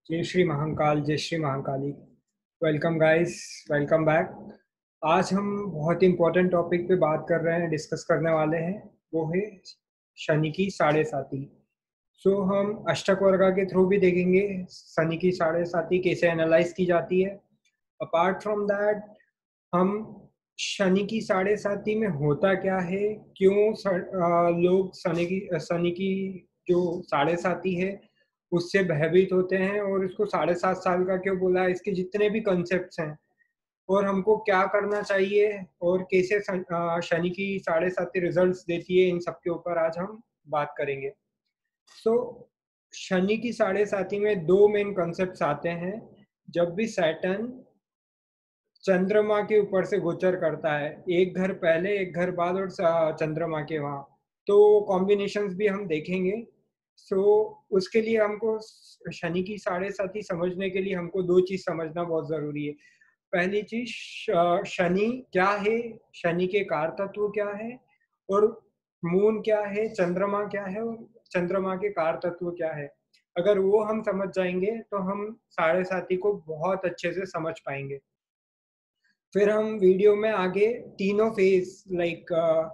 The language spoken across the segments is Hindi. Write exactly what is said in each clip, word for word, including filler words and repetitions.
जय श्री महाकाल, जय Shri Mahakali. Welcome guys, welcome back. आज हम बहुत इंपॉर्टेंट टॉपिक पे बात कर रहे हैं, डिस्कस करने वाले हैं। वो है शनि की साढ़े साती। सो हम अष्टक वर्गा के थ्रू भी देखेंगे शनि की साढ़े साती कैसे एनालाइज की जाती है। अपार्ट फ्रॉम दैट हम शनि की साढ़े साती में होता क्या है, क्यों स- आ, लोग शनि की शनि की जो साढ़े साती है उससे भयभीत होते हैं और इसको साढ़े सात साल का क्यों बोला है, इसके जितने भी कॉन्सेप्ट्स हैं और हमको क्या करना चाहिए और कैसे शन- आ, शनि की साढ़े साती रिजल्ट्स देती है, इन सब के ऊपर आज हम बात करेंगे। सो शनि की साढ़े साती में दो मेन कॉन्सेप्ट्स आते हैं। जब भी सैटर्न चंद्रमा के ऊपर से गोचर करता है, एक घर पहले एक घर बाद और स- चंद्रमा के वहां, तो कॉम्बिनेशंस भी हम देखेंगे। सो उसके लिए हमको शनि की साढ़े साती समझने के लिए हमको दो चीज समझना बहुत जरूरी है। पहली चीज, शनि क्या है, शनि के कार तत्व क्या है, और मून क्या है, चंद्रमा क्या है, और चंद्रमा के कार तत्व क्या है। अगर वो हम समझ जाएंगे तो हम साढ़े साती को बहुत अच्छे से समझ पाएंगे। फिर हम वीडियो में आगे तीनों phase like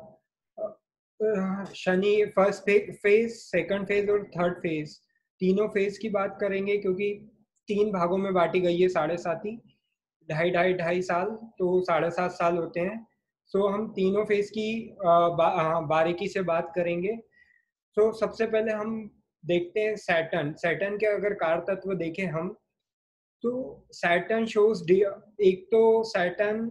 Shani first phase, second phase और थर्ड फेज, तीनों फेज की बात करेंगे, क्योंकि तीन भागों में बांटी गई है साढ़े साती। ढाई ढाई ढाई साल, तो साढ़े सात साल होते हैं। सो हम तीनों फेज की अ, बा, अ, बारीकी से बात करेंगे। सो सबसे पहले हम देखते हैं सैटर्न। सैटर्न के अगर कार तत्व देखें हम, तो सैटर्न शोज, एक तो सैटर्न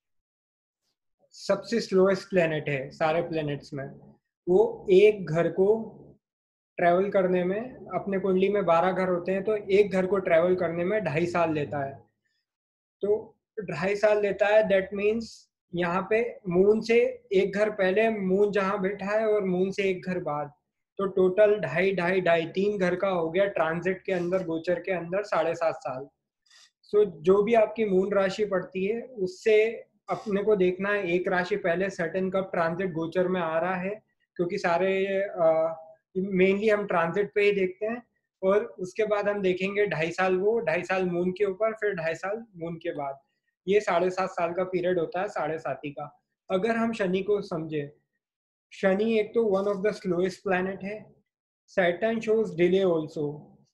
सबसे स्लोएस्ट प्लेनेट है सारे प्लेनेट्स में। वो एक घर को ट्रेवल करने में, अपने कुंडली में बारह घर होते हैं, तो एक घर को ट्रेवल करने में ढाई साल लेता है। तो ढाई साल लेता है, दैट मीन्स यहाँ पे मून से एक घर पहले मून जहाँ बैठा है और मून से एक घर बाद, तो टोटल ढाई ढाई ढाई तीन घर का हो गया ट्रांजिट के अंदर, गोचर के अंदर साढ़े सात साल। सो so, जो भी आपकी मून राशि पड़ती है उससे अपने को देखना है एक राशि पहले सैटर्न कब ट्रांजिट गोचर में आ रहा है, क्योंकि सारे मेनली हम ट्रांजिट पे ही देखते हैं। और उसके बाद हम देखेंगे ढाई साल, वो ढाई साल मून के ऊपर, फिर ढाई साल मून के बाद। ये साढ़े सात साल का पीरियड होता है साढ़े साती का। अगर हम शनि को समझे, शनि एक तो one of the slowest planet है। Saturn shows delay also.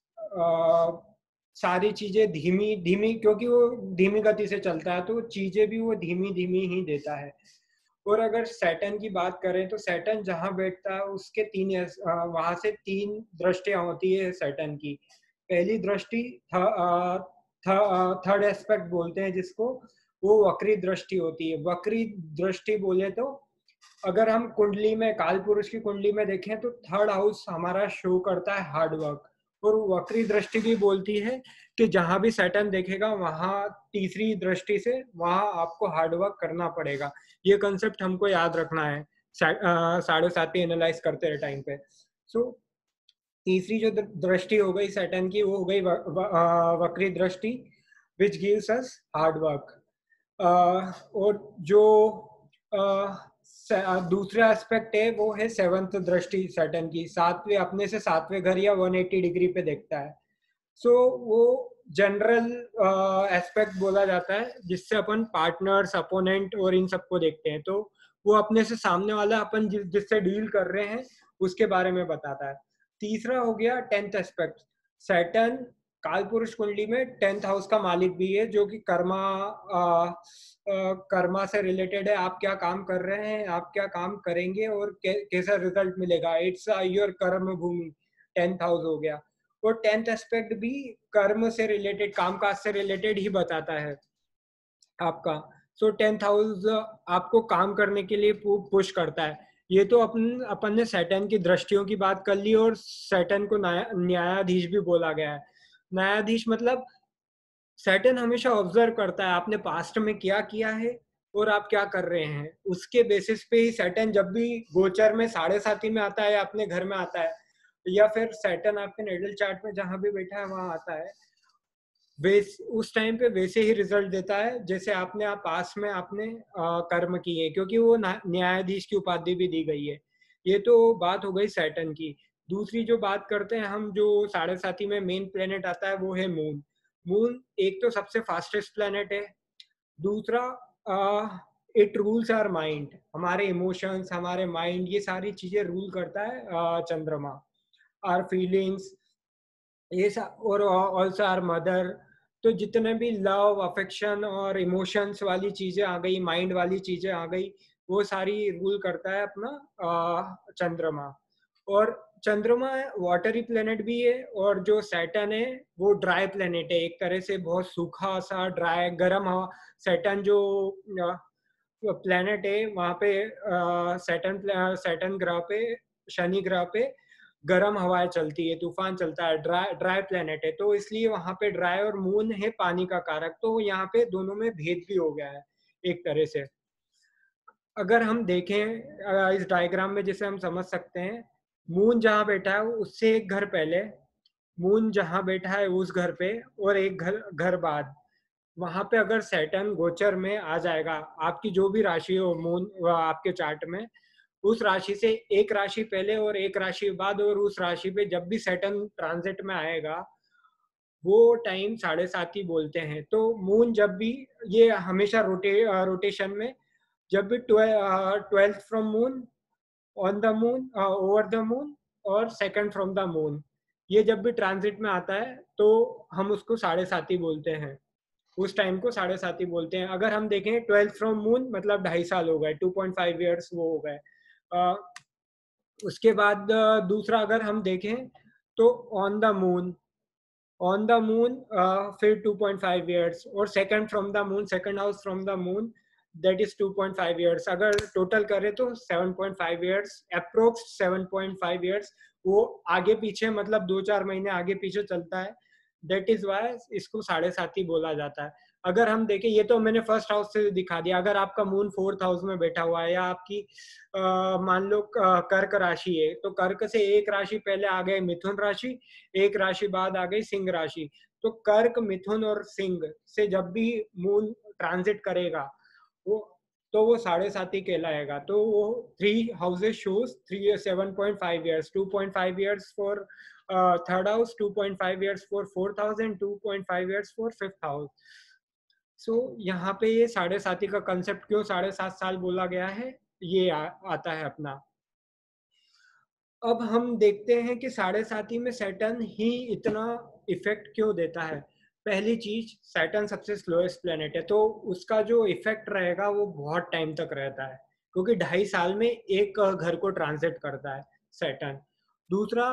सारी चीजें धीमी धीमी, क्योंकि वो धीमी गति से चलता है तो चीजें भी वो धीमी धीमी ही देता है। और अगर सैटर्न की बात करें तो सैटर्न जहां बैठता है उसके तीन, वहां से तीन दृष्टियां होती है सैटर्न की। पहली दृष्टि थर्ड एस्पेक्ट बोलते हैं जिसको, वो वक्री दृष्टि होती है। वक्री दृष्टि बोले तो अगर हम कुंडली में, काल पुरुष की कुंडली में देखें तो थर्ड हाउस हमारा शो करता है हार्ड वर्क। और वक्री दृष्टि भी बोलती है कि जहां भी सैटर्न देखेगा वहां तीसरी दृष्टि से वहां आपको हार्ड वर्क करना पड़ेगा। ये कंसेप्ट हमको याद रखना है साढ़े साती एनालाइज करते रहे टाइम पे। सो so, तीसरी जो दृष्टि हो गई सैटर्न की, वो हो गई वक्री दृष्टि, which gives us hard work. और जो uh, दूसरा एस्पेक्ट है वो है सेवंथ दृष्टि सैटर्न की, सातवें, अपने से सातवें घर या एक सौ अस्सी डिग्री पे देखता है। सो so, वो जनरल एस्पेक्ट बोला जाता है जिससे अपन पार्टनर्स, अपोनेंट और इन सबको देखते हैं। तो वो अपने से सामने वाला अपन जिस जिससे डील कर रहे हैं उसके बारे में बताता है। तीसरा हो गया टेंथ एस्पेक्ट। सैटर्न काल पुरुष कुंडली में टेंथ हाउस का मालिक भी है, जो कि कर्मा आ, आ, कर्मा से रिलेटेड है। आप क्या काम कर रहे हैं, आप क्या काम करेंगे और कैसा रिजल्ट मिलेगा, इट्स योर कर्म भूमि, टेंथ हाउस हो गया। और टेंथ एस्पेक्ट भी कर्म से रिलेटेड, कामकाज से रिलेटेड ही बताता है आपका। सो टेंथ हाउस आपको काम करने के लिए पुश करता है। ये तो अपन अपन ने सैटर्न की दृष्टियों की बात कर ली, और सैटर्न को न्यायाधीश भी बोला गया है। न्यायाधीश मतलब सैटर्न हमेशा ऑब्जर्व करता है आपने पास्ट में क्या किया है और आप क्या कर रहे हैं। उसके बेसिस पे ही सैटर्न जब भी गोचर में साढ़े साती में आता है, अपने घर में आता है, या फिर सैटर्न आपके नेडल चार्ट में जहां भी बैठा है वहां आता है, वेस उस टाइम पे वैसे ही रिजल्ट देता है जैसे आपने आप पास में आपने आ, कर्म किए, क्योंकि वो न्यायाधीश की उपाधि भी दी गई है। ये तो बात हो गई सैटर्न की। दूसरी जो बात करते हैं हम, जो साढ़े साथी में मेन प्लेनेट आता है वो है मून। मून एक तो सबसे फास्टेस्ट प्लेनेट है। दूसरा, uh, it rules our mind, हमारे इमोशंस, हमारे माइंड, ये सारी चीज़ें रूल करता है अ, चंद्रमा। आवर फीलिंग्स, ये सा और ऑल्सो आवर मदर। तो जितने भी लव, अफेक्शन और इमोशंस वाली चीज़ें आ गई, माइंड वाली चीज़ें आ गई, वो सारी रूल करता है अपना अ, चंद्रमा। और चंद्रमा वाटरी प्लेनेट भी है, और जो सैटर्न है वो ड्राई प्लेनेट है, एक तरह से बहुत सूखा सा ड्राई गर्म हवा। सैटर्न जो प्लेनेट है वहाँ पे, सैटर्न सैटर्न ग्रह पे, शनि ग्रह पे गर्म हवाएं चलती है, तूफान चलता है, ड्राई ड्राई प्लेनेट है, तो इसलिए वहाँ पे ड्राई, और मून है पानी का कारक, तो यहाँ पे दोनों में भेद भी हो गया है एक तरह से। अगर हम देखें अ, इस डायग्राम में, जिसे हम समझ सकते हैं, मून जहाँ बैठा है उससे एक घर पहले, मून जहाँ बैठा है उस घर पे, और एक घर घर बाद, वहां पे अगर सैटर्न गोचर में आ जाएगा, आपकी जो भी राशि हो मून आपके चार्ट में, उस राशि से एक राशि पहले और एक राशि बाद, और उस राशि पे जब भी सैटर्न ट्रांजिट में आएगा, वो टाइम साढ़े सात ही बोलते हैं। तो मून जब भी, ये हमेशा रोटे रोटेशन में, जब भी twelfth from moon, on the moon, over the moon, और सेकंड फ्रॉम द मून, ये जब भी ट्रांजिट में आता है तो हम उसको साढ़े सात ही बोलते हैं, उस टाइम को साढ़े सात ही बोलते हैं। अगर हम देखें ट्वेल्थ फ्रॉम मून, मतलब ढाई साल हो गए, टू पॉइंट फाइव ईयर्स वो हो गए। अ, उसके बाद अ, दूसरा अगर हम देखें तो on the moon, on the moon फिर टू पॉइंट फाइव ईयर्स, और second from the moon, second house from the moon, that is two point five years. अगर टोटल करें तो seven point five years, approx seven point five years. वो आगे पीछे, मतलब दो चार महीने आगे पीछे चलता है, दैट इज वाई इसको साढ़े सात ही बोला जाता है। अगर हम देखें, ये तो मैंने फर्स्ट हाउस से दिखा दिया। अगर आपका मून फोर्थ हाउस में बैठा हुआ है, या आपकी अ, मान लो अ, कर्क राशि है, तो कर्क से एक राशि पहले आ गए मिथुन राशि, एक राशि बाद आ गई सिंह राशि। तो कर्क, मिथुन और सिंह से जब भी मून ट्रांजिट करेगा, वो तो वो साढ़े सात ही कहलाएगा। तो वो three houses shows three seven point five years, two point five years for third house, two point five years for fourth house, and two point five years for fifth house. So यहाँ पे ये साढ़े साती का कंसेप्ट क्यों साढ़े सात साल बोला गया है, ये आ, आता है अपना। अब हम देखते हैं कि साढ़े साती में सैटर्न ही इतना इफेक्ट क्यों देता है। पहली चीज, सैटर्न सबसे स्लोएस्ट प्लेनेट है, तो उसका जो इफेक्ट रहेगा वो बहुत टाइम तक रहता है, क्योंकि ढाई साल में एक घर को ट्रांजिट करता है सैटर्न। दूसरा,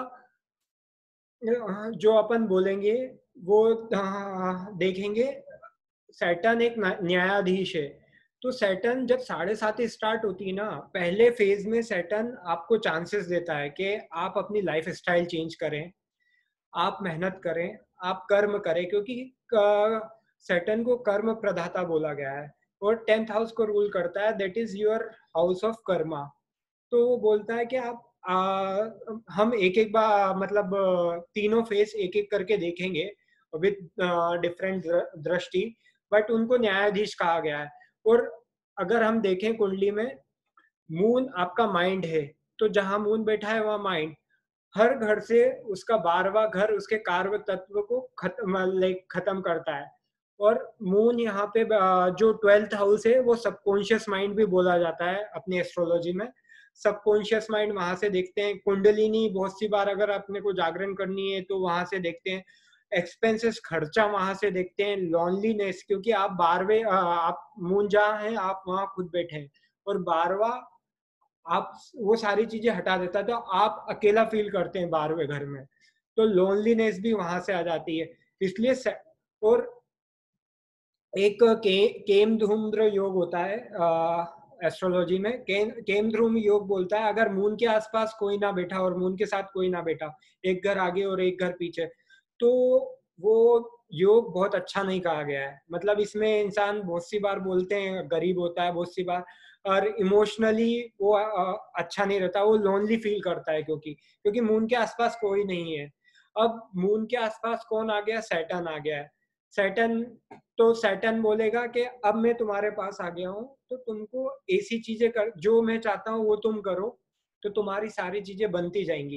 जो अपन बोलेंगे वो देखेंगे, सैटर्न एक न्यायाधीश है। तो सैटर्न जब साढ़े सात स्टार्ट होती है ना, पहले फेज में सैटर्न आपको चांसेस देता है कि आप अपनी लाइफ स्टाइल चेंज करें, आप मेहनत करें, आप कर्म करें, क्योंकि सैटर्न को कर्म प्रदाता बोला गया है, और टेंथ हाउस को रूल करता है, that is your house of karma. तो वो बोलता है कि आप आ, हम एक एक बार, मतलब तीनों फेस एक एक करके देखेंगे विद डिफरेंट दृष्टि, बट उनको न्यायाधीश कहा गया है। और अगर हम देखें कुंडली में, मून आपका माइंड है, तो जहां मून बैठा है वहां माइंड, हर घर से उसका बारहवां घर उसके कार्य तत्व को खत्म लाइक खत्म करता है। और मून यहाँ पे जो ट्वेल्थ हाउस है वो सबकॉन्शियस माइंड भी बोला जाता है अपनी एस्ट्रोलॉजी में। सबकॉन्शियस माइंड वहां से देखते हैं, कुंडलिनी बहुत सी बार अगर अपने को जागरण करनी है तो वहां से देखते हैं, एक्सपेंसेस खर्चा वहां से देखते हैं, लॉनलीनेस, क्योंकि आप बारहवें आप मून जहाँ है आप वहां खुद बैठे हैं, और बारहवा आप वो सारी चीजें हटा देता है, तो आप अकेला फील करते हैं बारहवें घर में, तो लोनलीनेस भी वहां से आ जाती है। इसलिए से, और एक के, केम धूम्र योग होता है एस्ट्रोलॉजी में, के, केम ध्रुम योग बोलता है, अगर मून के आसपास कोई ना बैठा और मून के साथ कोई ना बैठा, एक घर आगे और एक घर पीछे, तो वो योग बहुत अच्छा नहीं कहा गया है। मतलब इसमें इंसान बहुत सी बार बोलते हैं गरीब होता है बहुत सी बार, और इमोशनली वो अ, अच्छा नहीं रहता, वो लोनली फील करता है, क्योंकि क्योंकि मून के आसपास कोई नहीं है। अब मून के आसपास कौन आ गया, सैटर्न आ गया है। सैटर्न, तो सैटर्न बोलेगा कि अब मैं तुम्हारे पास आ गया हूँ, तो तुमको ऐसी चीजें कर, जो मैं चाहता हूँ वो तुम करो, तो तुम्हारी सारी चीजें बनती जाएंगी।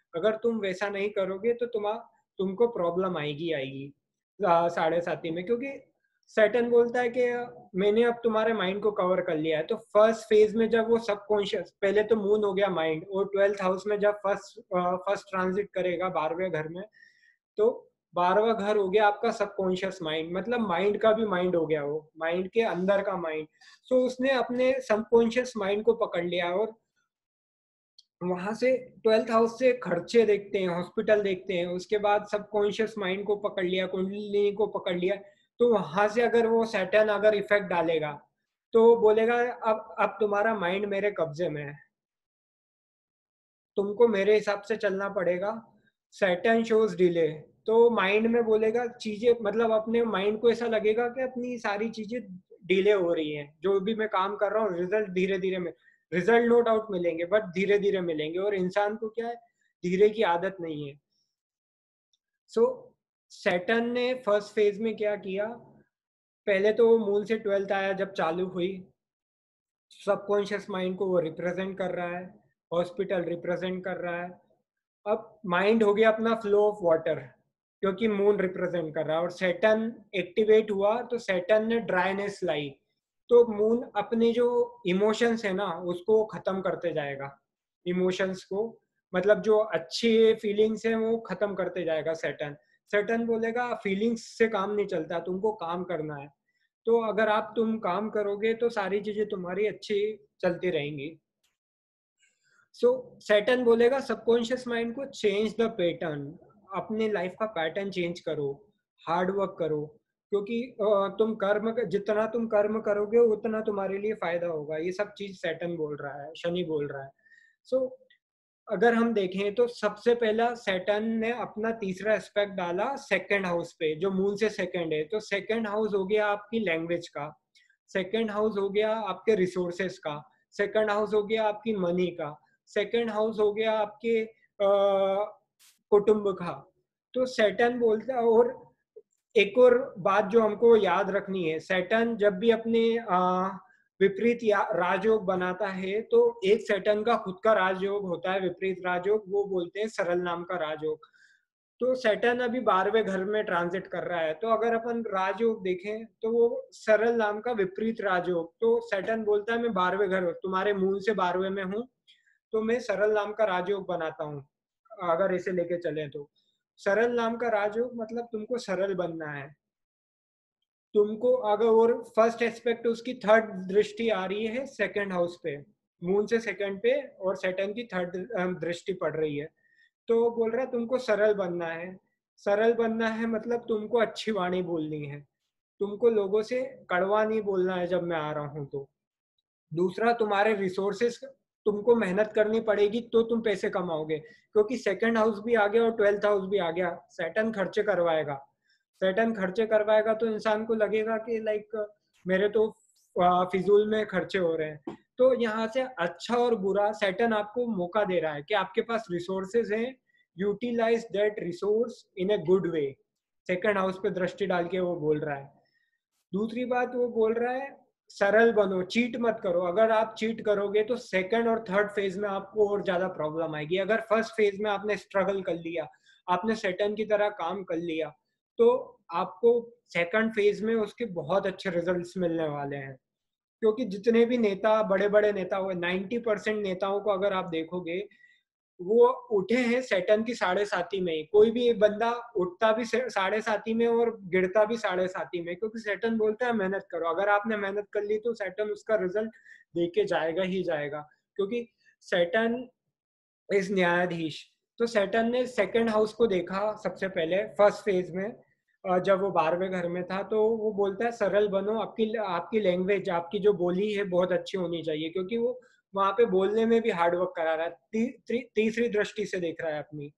अगर तुम वैसा नहीं करोगे तो तुम तुमको प्रॉब्लम आएगी आएगी आ, साढ़े साथी में, क्योंकि सैटर्न बोलता है कि मैंने अब तुम्हारे माइंड को कवर कर लिया है। तो फर्स्ट फेज में जब वो सबकॉन्शियस, पहले तो मून हो गया माइंड, और ट्वेल्थ हाउस में जब फर्स्ट फर्स्ट ट्रांजिट करेगा बारहवें घर में, तो बारहवां घर हो गया आपका सबकॉन्शियस माइंड, मतलब माइंड का भी माइंड हो गया, वो माइंड के अंदर का माइंड। सो उसने अपने सबकॉन्शियस माइंड को पकड़ लिया, और वहां से ट्वेल्थ हाउस से खर्चे देखते हैं, हॉस्पिटल देखते हैं, उसके बाद सबकॉन्शियस माइंड को पकड़ लिया, कुंडलिनी को पकड़ लिया। तो वहां से अगर वो सैटर्न अगर इफेक्ट डालेगा तो बोलेगा अब अब तुम्हारा माइंड मेरे कब्जे में है, तुमको मेरे हिसाब से चलना पड़ेगा। सैटर्न शोज डिले, तो माइंड में बोलेगा चीजें, मतलब अपने माइंड को ऐसा लगेगा कि अपनी सारी चीजें डिले हो रही हैं, जो भी मैं काम कर रहा हूँ रिजल्ट धीरे धीरे में, रिजल्ट नो डाउट मिलेंगे बट धीरे धीरे मिलेंगे, और इंसान को क्या है, धीरे की आदत नहीं है। सो सैटर्न ने फर्स्ट फेज में क्या किया, पहले तो वो मून से ट्वेल्थ आया जब चालू हुई, सबकॉन्शियस माइंड को वो रिप्रेजेंट कर रहा है, हॉस्पिटल रिप्रेजेंट कर रहा है। अब माइंड हो गया अपना फ्लो ऑफ वाटर, क्योंकि मून रिप्रेजेंट कर रहा है, और सैटर्न एक्टिवेट हुआ तो सैटर्न ने ड्राइनेस लाई। तो मून अपने जो इमोशंस है ना उसको खत्म करते जाएगा, इमोशंस को, मतलब जो अच्छे फीलिंग्स है वो खत्म करते जाएगा सैटर्न। सैटर्न बोलेगा फीलिंग्स से काम नहीं चलता, तुमको काम करना है। तो अगर आप तुम काम करोगे तो सारी चीजें तुम्हारी अच्छी चलती रहेंगी। सो सैटर्न बोलेगा सबकॉन्शियस माइंड को चेंज द पैटर्न, अपने लाइफ का पैटर्न चेंज करो, हार्ड वर्क करो, क्योंकि तुम कर्म, जितना तुम कर्म करोगे उतना तुम्हारे लिए फायदा होगा। ये सब चीज सैटर्न बोल रहा है, शनि बोल रहा है। सो so, अगर हम देखें तो सबसे पहला सैटर्न ने अपना तीसरा एस्पेक्ट डाला सेकंड हाउस पे, जो मून से सेकंड है। तो सेकंड हाउस हो गया आपकी लैंग्वेज का, सेकंड हाउस हो गया आपके रिसोर्सेस का, सेकंड हाउस हो गया आपकी मनी का, सेकंड हाउस हो गया आपके कुटुंब का। तो सैटर्न बोलता है, और एक और बात जो हमको याद रखनी है, सैटर्न जब भी अपने आ, विपरीत या राजयोग बनाता है तो एक सैटर्न का खुद का राजयोग होता है विपरीत राजयोग, वो बोलते हैं सरल नाम का राजयोग। तो सैटर्न अभी बारहवें घर में ट्रांजिट कर रहा है, तो अगर अपन राजयोग देखें तो वो सरल नाम का विपरीत राजयोग। तो सैटर्न बोलता है मैं बारहवें घर, तुम्हारे मूल से बारहवें में हूँ, तो मैं सरल नाम का राजयोग बनाता हूँ। अगर इसे लेके चले तो सरल नाम का राजयोग मतलब तुमको सरल बनना है, तुमको अगर, और फर्स्ट एस्पेक्ट उसकी थर्ड दृष्टि आ रही है सेकंड हाउस पे, मून से सेकंड पे, और सैटर्न की थर्ड दृष्टि पड़ रही है। तो बोल रहा है तुमको सरल बनना है, सरल बनना है मतलब तुमको अच्छी वाणी बोलनी है, तुमको लोगों से कड़वा नहीं बोलना है जब मैं आ रहा हूँ तो। दूसरा, तुम्हारे रिसोर्सेस, तुमको मेहनत करनी पड़ेगी तो तुम पैसे कमाओगे, क्योंकि सेकंड हाउस भी आ गया और ट्वेल्थ हाउस भी आ गया, सैटर्न खर्चे करवाएगा। सैटर्न खर्चे करवाएगा तो इंसान को लगेगा कि लाइक मेरे तो फिजूल में खर्चे हो रहे हैं। तो यहाँ से अच्छा और बुरा सैटर्न आपको मौका दे रहा है कि आपके पास रिसोर्सेज हैं, utilize that resource in a good way. Second house पे दृष्टि डाल के वो बोल रहा है। दूसरी बात वो बोल रहा है सरल बनो, चीट मत करो। अगर आप चीट करोगे तो सेकंड और थर्ड फेज में आपको और ज्यादा प्रॉब्लम आएगी। अगर फर्स्ट फेज में आपने स्ट्रगल कर लिया, आपने सैटर्न की तरह काम कर लिया, तो आपको सेकंड फेज में उसके बहुत अच्छे रिजल्ट्स मिलने वाले हैं। क्योंकि जितने भी नेता, बड़े बड़े नेता हुए, नाइन्टी परसेंट नेताओं को अगर आप देखोगे वो उठे हैं सैटर्न की साढ़े साथी में ही। कोई भी एक बंदा उठता भी साढ़े साथी में और गिरता भी साढ़े साथी में, क्योंकि सैटर्न बोलता है मेहनत करो। अगर आपने मेहनत कर ली तो सैटर्न उसका रिजल्ट देके जाएगा ही जाएगा, क्योंकि सैटर्न इज न्यायाधीश। तो सैटर्न ने सेकंड हाउस को देखा सबसे पहले फर्स्ट फेज में, जब वो बारहवें घर में था। तो वो बोलता है सरल बनो, आपकी आपकी लैंग्वेज, आपकी जो बोली है बहुत अच्छी होनी चाहिए, क्योंकि वो वहां पे बोलने में भी हार्डवर्क करा रहा है। ती, ती, तीसरी दृष्टि से देख रहा है अपनी।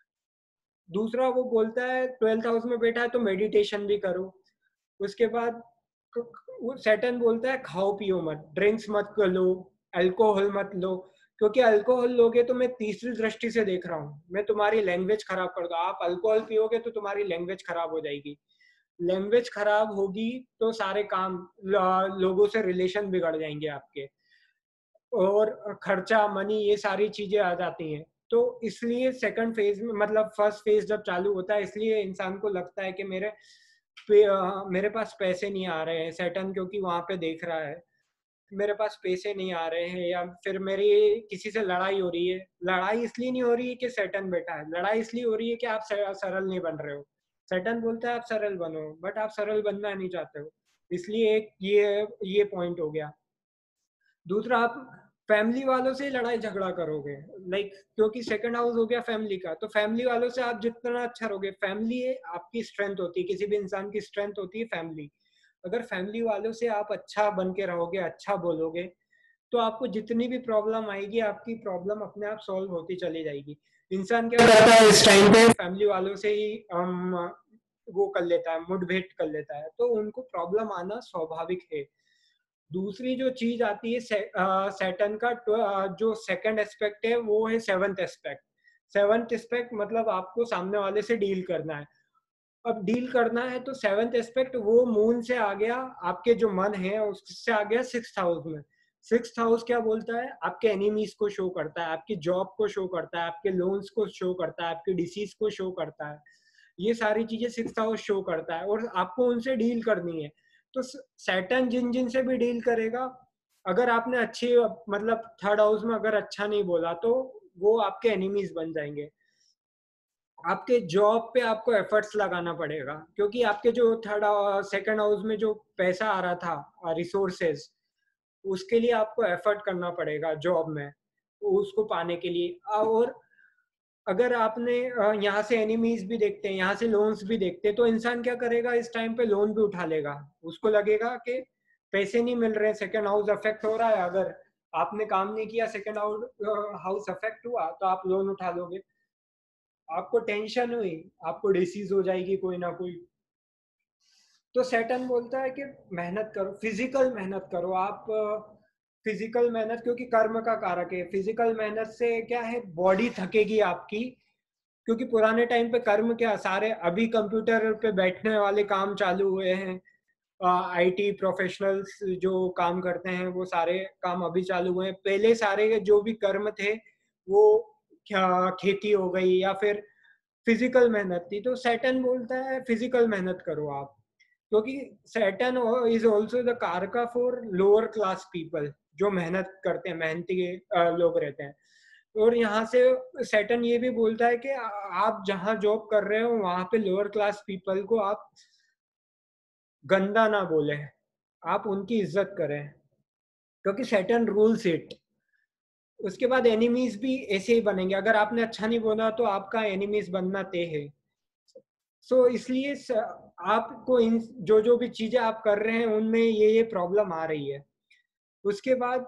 दूसरा वो बोलता है ट्वेल्थ हाउस में बैठा है तो मेडिटेशन भी करो। उसके बाद वो सैटर्न बोलता है खाओ पियो मत, ड्रिंक्स मत लो, अल्कोहल मत लो, क्योंकि अल्कोहल लोगे तो मैं तीसरी दृष्टि से देख रहा हूँ, मैं तुम्हारी लैंग्वेज खराब कर दूंगा। आप अल्कोहल पियोगे तो तुम्हारी लैंग्वेज खराब हो जाएगी, लैंग्वेज खराब होगी तो सारे काम, लोगों से रिलेशन बिगड़ जाएंगे आपके, और खर्चा, मनी, ये सारी चीजें आ जाती हैं। तो इसलिए सेकंड फेज में, मतलब फर्स्ट फेज जब चालू होता है, इसलिए इंसान को लगता है कि मेरे पे, आ, मेरे पास पैसे नहीं आ रहे हैं, सैटर्न क्योंकि वहां पे देख रहा है मेरे पास पैसे नहीं आ रहे हैं, या फिर मेरी किसी से लड़ाई हो रही है। लड़ाई इसलिए नहीं हो रही है कि सैटर्न बैठा है, लड़ाई इसलिए हो रही है कि आप सरल नहीं बन रहे हो। सैटर्न बोलता है आप सरल बनो, बट आप सरल बनना नहीं चाहते हो, इसलिए एक ये ये पॉइंट हो गया। दूसरा, आप फैमिली वालों से लड़ाई झगड़ा करोगे, लाइक क्योंकि सेकंड हाउस हो गया फैमिली का, तो फैमिली वालों से आप जितना अच्छा रहोगे, फैमिली आपकी स्ट्रेंथ होती है, किसी भी इंसान की स्ट्रेंथ होती है फैमिली। अगर फैमिली वालों से आप अच्छा बन के रहोगे, अच्छा बोलोगे, तो आपको जितनी भी प्रॉब्लम आएगी, आपकी प्रॉब्लम अपने आप सॉल्व होती चली जाएगी। इंसान क्या करता है इस टाइम पे, फैमिली वालों से ही um, वो कर लेता है, मुठभेड़ कर लेता है, तो उनको प्रॉब्लम आना स्वाभाविक है। दूसरी जो चीज आती है सैटर्न का, जो सेकंड एस्पेक्ट है वो है सेवंथ एस्पेक्ट। सेवंथ एस्पेक्ट मतलब आपको सामने वाले से डील करना है। अब डील करना है तो सेवंथ एस्पेक्ट वो मून से आ गया, आपके जो मन है उससे आ गया सिक्स्थ हाउस में। सिक्स्थ हाउस क्या बोलता है, आपके एनिमीज को शो करता है, आपकी जॉब को शो करता है, आपके लोन्स को शो करता है, आपके डिसीज को शो करता है। ये सारी चीजें सिक्स्थ हाउस शो करता है, और आपको उनसे डील करनी है। तो सैटर्न जिन जिन से भी डील करेगा, अगर आपने अच्छी, मतलब थर्ड हाउस में अगर अच्छा नहीं बोला, तो वो आपके एनिमीज बन जाएंगे। आपके जॉब पे आपको एफर्ट्स लगाना पड़ेगा, क्योंकि आपके जो थर्ड सेकंड हाउस में जो पैसा आ रहा था, रिसोर्सेज, उसके लिए आपको एफर्ट करना पड़ेगा जॉब में, उसको पाने के लिए। और अगर आपने यहाँ से एनिमीज भी देखते हैं, यहाँ से लोन्स भी देखते हैं, तो इंसान क्या करेगा, इस टाइम पे लोन भी उठा लेगा। उसको लगेगा कि पैसे नहीं मिल रहे, सेकंड हाउस अफेक्ट हो रहा है, अगर आपने काम नहीं किया, सेकंड हाउस अफेक्ट हुआ, तो आप लोन उठा लोगे। आपको टेंशन हुई, आपको डिसीज हो जाएगी कोई ना कोई। तो सैटर्न बोलता है कि मेहनत करो, फिजिकल मेहनत करो आप, फिजिकल मेहनत, क्योंकि कर्म का कारक है। फिजिकल मेहनत से क्या है, बॉडी थकेगी आपकी, क्योंकि पुराने टाइम पे कर्म क्या, सारे अभी कंप्यूटर पे बैठने वाले काम चालू हुए हैं, आईटी प्रोफेशनल्स जो काम करते हैं वो सारे काम अभी चालू हुए हैं। पहले सारे जो भी कर्म थे वो क्या, खेती हो गई या फिर फिजिकल मेहनत थी। तो सैटर्न बोलता है फिजिकल मेहनत करो आप, क्योंकि Saturn is also the karaka for lower class people, जो मेहनत करते हैं, मेहनती लोग रहते हैं। और यहाँ से सैटर्न ये भी बोलता है कि आप जहाँ जॉब कर रहे हो वहां पे लोअर क्लास पीपल को आप गंदा ना बोले, आप उनकी इज्जत करें, क्योंकि सैटर्न रूल्स इट। उसके बाद एनिमीज भी ऐसे ही बनेंगे, अगर आपने अच्छा नहीं बोला तो आपका एनिमीज बनना तय है। सो so, इसलिए आपको इन जो जो भी चीजें आप कर रहे हैं उनमें ये ये प्रॉब्लम आ रही है। उसके बाद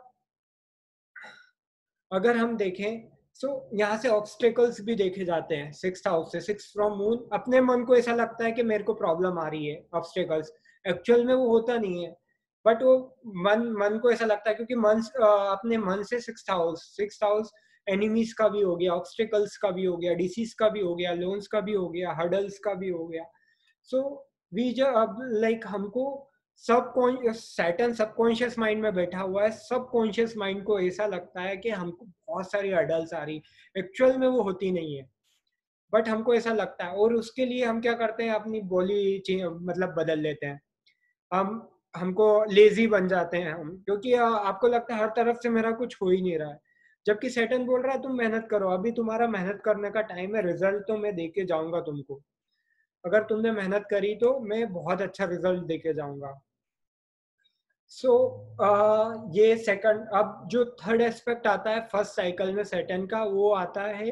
अगर हम देखें, सो so, यहाँ से ऑब्स्टेकल्स भी देखे जाते हैं सिक्स्थ हाउस से। सिक्स फ्रॉम मून, अपने मन को ऐसा लगता है कि मेरे को प्रॉब्लम आ रही है, ऑब्स्टेकल्स, एक्चुअल में वो होता नहीं है, बट वो मन मन को ऐसा लगता है, क्योंकि मन अपने मन से sixth house sixth house enemies का भी हो गया, ऑब्स्टेकल्स का भी हो गया, डिसीज का भी हो गया, लोन्स का भी हो गया, हर्डल्स का भी हो गया। सो वी जो अब लाइक हमको सब सैटर्न सबकॉन्शियस माइंड में बैठा हुआ है, सबकॉन्शियस माइंड को ऐसा लगता है कि हमको बहुत सारी हर्डल्स आ रही, एक्चुअल में वो होती नहीं है, बट हमको ऐसा लगता है। और उसके लिए हम क्या करते हैं, अपनी बोली मतलब बदल लेते हैं, हम हमको लेजी बन जाते हैं हम, क्योंकि आपको लगता है हर तरफ से मेरा कुछ हो ही नहीं रहा है। जबकि सैटर्न बोल रहा है तुम मेहनत करो, अभी तुम्हारा मेहनत करने का टाइम है, रिजल्ट तो मैं देके जाऊंगा तुमको, अगर तुमने मेहनत करी तो मैं बहुत अच्छा रिजल्ट देके जाऊंगा। सो so, uh, ये सेकंड। अब जो थर्ड एस्पेक्ट आता है फर्स्ट साइकिल में सैटर्न का, वो आता है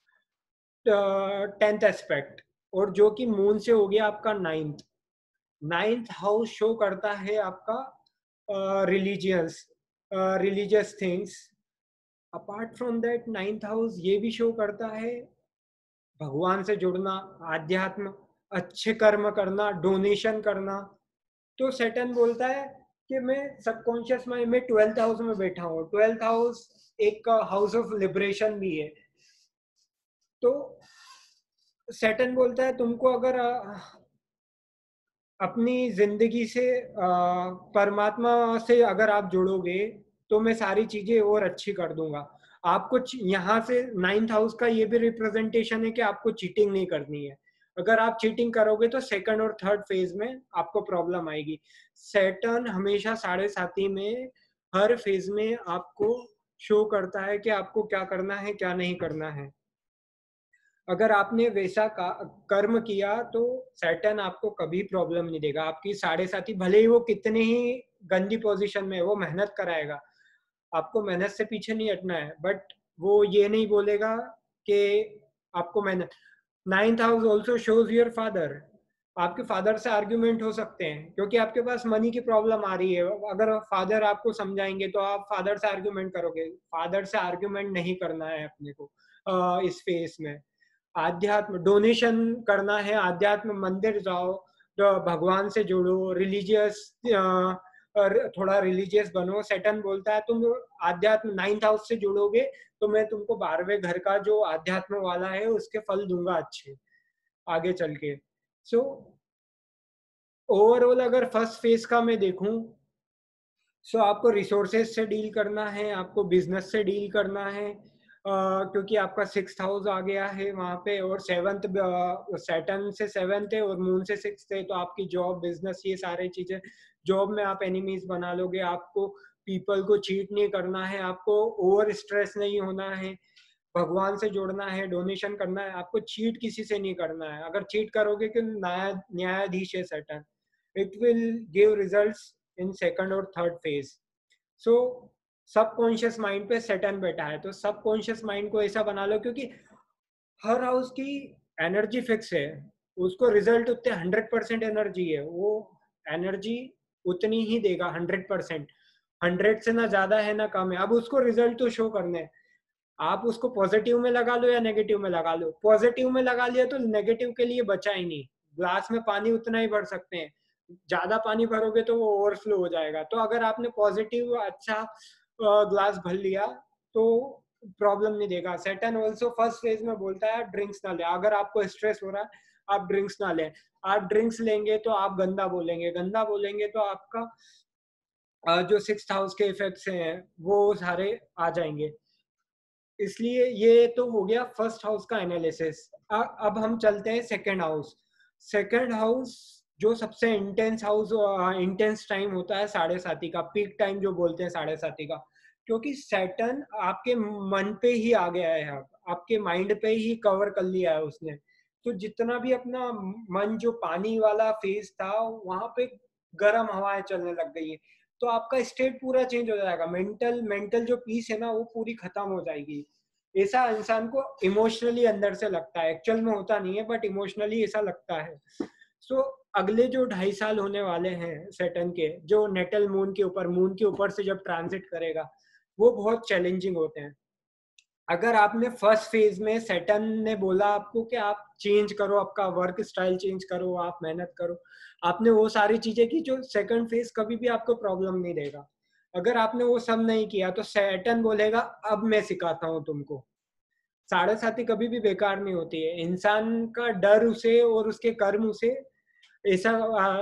टेंथ एस्पेक्ट, और जो कि मून से हो गया आपका नाइन्थ। नाइन्थ हाउस शो करता है आपका religious religious things. Apart from that ninth house ये भी शो करता है भगवान से जुड़ना, आध्यात्म, अच्छे कर्म करना, डोनेशन करना। तो सैटर्न बोलता है कि मैं सबकॉन्शियस माइंड में ट्वेल्थ हाउस में बैठा हूँ, ट्वेल्थ हाउस एक हाउस ऑफ लिबरेशन भी है। तो सैटर्न बोलता है तुमको अगर अपनी जिंदगी से परमात्मा से अगर आप जुड़ोगे तो मैं सारी चीजें और अच्छी कर दूंगा। आपको यहाँ से नाइन्थ हाउस का ये भी रिप्रेजेंटेशन है कि आपको चीटिंग नहीं करनी है। अगर आप चीटिंग करोगे तो सेकंड और थर्ड फेज में आपको प्रॉब्लम आएगी। सैटर्न हमेशा साढ़े साथी में हर फेज में आपको शो करता है कि आपको क्या करना है, क्या नहीं करना है। अगर आपने वैसा का कर्म किया तो सैटर्न आपको कभी प्रॉब्लम नहीं देगा। आपकी साढ़े साथी भले ही वो कितने ही गंदी पोजीशन में, वो मेहनत कराएगा, आपको मेहनत से पीछे नहीं हटना है, बट वो ये नहीं बोलेगा कि आपको मेहनत। Ninth house also shows your father. आपके फादर से आर्ग्यूमेंट हो सकते हैं क्योंकि आपके पास मनी की प्रॉब्लम आ रही है। अगर फादर आपको समझाएंगे तो आप फादर से आर्ग्यूमेंट करोगे। फादर से आर्ग्यूमेंट नहीं करना है अपने को आ, इस फेस में। आध्यात्म डोनेशन करना है, आध्यात्म मंदिर जाओ, तो भगवान से जुड़ो, रिलीजियस थोड़ा रिलीजियस बनो। सैटर्न बोलता है तुम आध्यात्म नाइन्थ हाउस से जुड़ोगे तो मैं तुमको बारहवें घर का जो आध्यात्म वाला है उसके फल दूंगा अच्छे आगे चल के। सो ओवरऑल अगर फर्स्ट फेज का मैं देखूं, सो so, आपको रिसोर्सेज से डील करना है, आपको बिजनेस से डील करना है, uh, क्योंकि आपका सिक्स हाउस आ गया है वहां पे, और सेवंथ सैटर्न से सेवंथ है और मून से सिक्स है, तो आपकी जॉब, बिजनेस, ये सारी चीजें। जॉब में आप एनिमीज बना लोगे, आपको पीपल को चीट नहीं करना है, आपको ओवर स्ट्रेस नहीं होना है, भगवान से जोड़ना है, डोनेशन करना है, आपको चीट किसी से नहीं करना है। अगर चीट करोगे कि न्याय न्यायाधीश है Saturn, it will give results in second और third phase. So subconscious mind पे सैटर्न बैठा है, तो सबकॉन्शियस माइंड को ऐसा बना लो, क्योंकि हर हाउस की एनर्जी फिक्स है, उसको रिजल्ट उतने हंड्रेड परसेंट एनर्जी है, वो एनर्जी उतनी ही देगा, हंड्रेड परसेंट। हंड्रेड से ना ज्यादा है ना कम है। अब उसको रिजल्ट तो शो करने हैं, आप उसको पॉजिटिव में लगा लो या नेगेटिव में लगा लो। पॉजिटिव में लगा लिया तो नेगेटिव के लिए बचा ही नहीं। ग्लास में पानी उतना ही भर सकते हैं, ज्यादा पानी भरोगे तो वो ओवरफ्लो हो जाएगा। तो अगर आपने पॉजिटिव अच्छा ग्लास भर लिया तो प्रॉब्लम नहीं देगा। सैटर्न ऑल्सो फर्स्ट फेज में बोलता है ड्रिंक्स ना ले। अगर आपको स्ट्रेस हो रहा है आप ड्रिंक्स ना लें। आप ड्रिंक्स लेंगे तो आप गंदा बोलेंगे, गंदा बोलेंगे तो आपका जो सिक्स्थ हाउस के इफेक्ट्स हैं वो सारे आ जाएंगे। इसलिए ये तो हो गया फर्स्ट हाउस का एनालिसिस। अब हम चलते हैं सेकंड हाउस। सेकंड हाउस जो सबसे इंटेंस हाउस, इंटेंस टाइम होता है साढ़े साथी का, पीक टाइम जो बोलते हैं साढ़े साथी का, क्योंकि सैटर्न आपके मन पे ही आ गया है, आप, आपके माइंड पे ही कवर कर लिया है उसने। तो जितना भी अपना मन जो पानी वाला फेज था वहां पे गर्म हवाएं चलने लग गई है, तो आपका स्टेट पूरा चेंज हो जाएगा। मेंटल मेंटल जो पीस है ना वो पूरी खत्म हो जाएगी। ऐसा इंसान को इमोशनली अंदर से लगता है, एक्चुअल में होता नहीं है बट इमोशनली ऐसा लगता है। सो so, अगले जो ढाई साल होने वाले हैं सैटर्न के, जो नेटल मून के ऊपर मून के ऊपर से जब ट्रांजिट करेगा, वो बहुत चैलेंजिंग होते हैं। अगर आपने फर्स्ट फेज में सैटर्न ने बोला आपको कि आप चेंज करो, आपका वर्क स्टाइल चेंज करो, आप मेहनत करो, आपने वो सारी चीजें की, जो सेकंड फेज कभी भी आपको प्रॉब्लम नहीं देगा। अगर आपने वो सब नहीं किया तो सैटर्न बोलेगा अब मैं सिखाता हूँ तुमको। साढ़े साथी कभी भी बेकार नहीं होती है। इंसान का डर उसे और उसके कर्म उसे ऐसा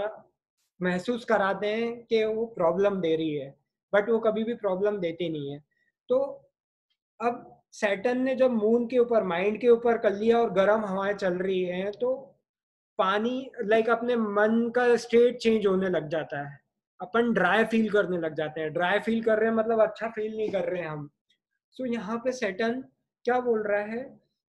महसूस कराते हैं कि वो प्रॉब्लम दे रही है, बट वो कभी भी प्रॉब्लम देती नहीं है। तो अब सैटर्न ने जब मून के ऊपर, माइंड के ऊपर कर लिया और गर्म हवाएं चल रही हैं, तो पानी लाइक अपने मन का स्टेट चेंज होने लग जाता है। अपन ड्राई फील करने लग जाते हैं। ड्राई फील कर रहे हैं मतलब अच्छा फील नहीं कर रहे हैं हम। सो so, यहाँ पे सैटर्न क्या बोल रहा है,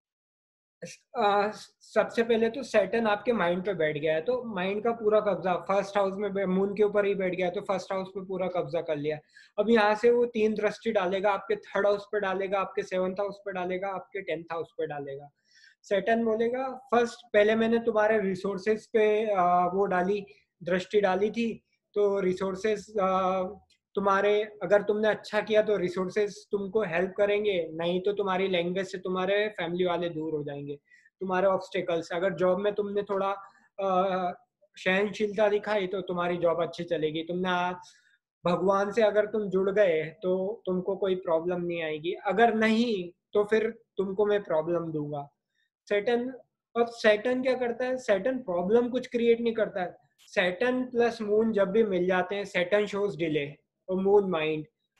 आ, सबसे पहले तो सैटर्न आपके माइंड पे बैठ गया है, तो माइंड का पूरा कब्जा फर्स्ट हाउस में, मून के ऊपर ही बैठ गया है, तो फर्स्ट हाउस पे पूरा कब्जा कर लिया। अब यहाँ से वो तीन दृष्टि डालेगा, आपके थर्ड हाउस पे डालेगा, आपके सेवंथ हाउस पे डालेगा, आपके टेंथ हाउस पे डालेगा। सैटर्न बोलेगा फर्स्ट पहले मैंने तुम्हारे रिसोर्सेज पे आ, वो डाली, दृष्टि डाली थी, तो रिसोर्सेज तुम्हारे, अगर तुमने अच्छा किया तो रिसोर्सेज तुमको हेल्प करेंगे, नहीं तो तुम्हारी लैंग्वेज से तुम्हारे फैमिली वाले दूर हो जाएंगे, तुम्हारे ऑब्स्टेकल्स। अगर जॉब में तुमने थोड़ा सहनशीलता दिखाई तो तुम्हारी जॉब अच्छी चलेगी। तुमने भगवान से अगर तुम जुड़ गए तो तुमको कोई प्रॉब्लम नहीं आएगी, अगर नहीं तो फिर तुमको मैं प्रॉब्लम दूंगा। सैटर्न, अब सैटर्न क्या करता है, सैटर्न प्रॉब्लम कुछ क्रिएट नहीं करता है। सैटर्न प्लस मून जब भी मिल जाते हैं, सैटर्न शोज डिले और मून माइंड।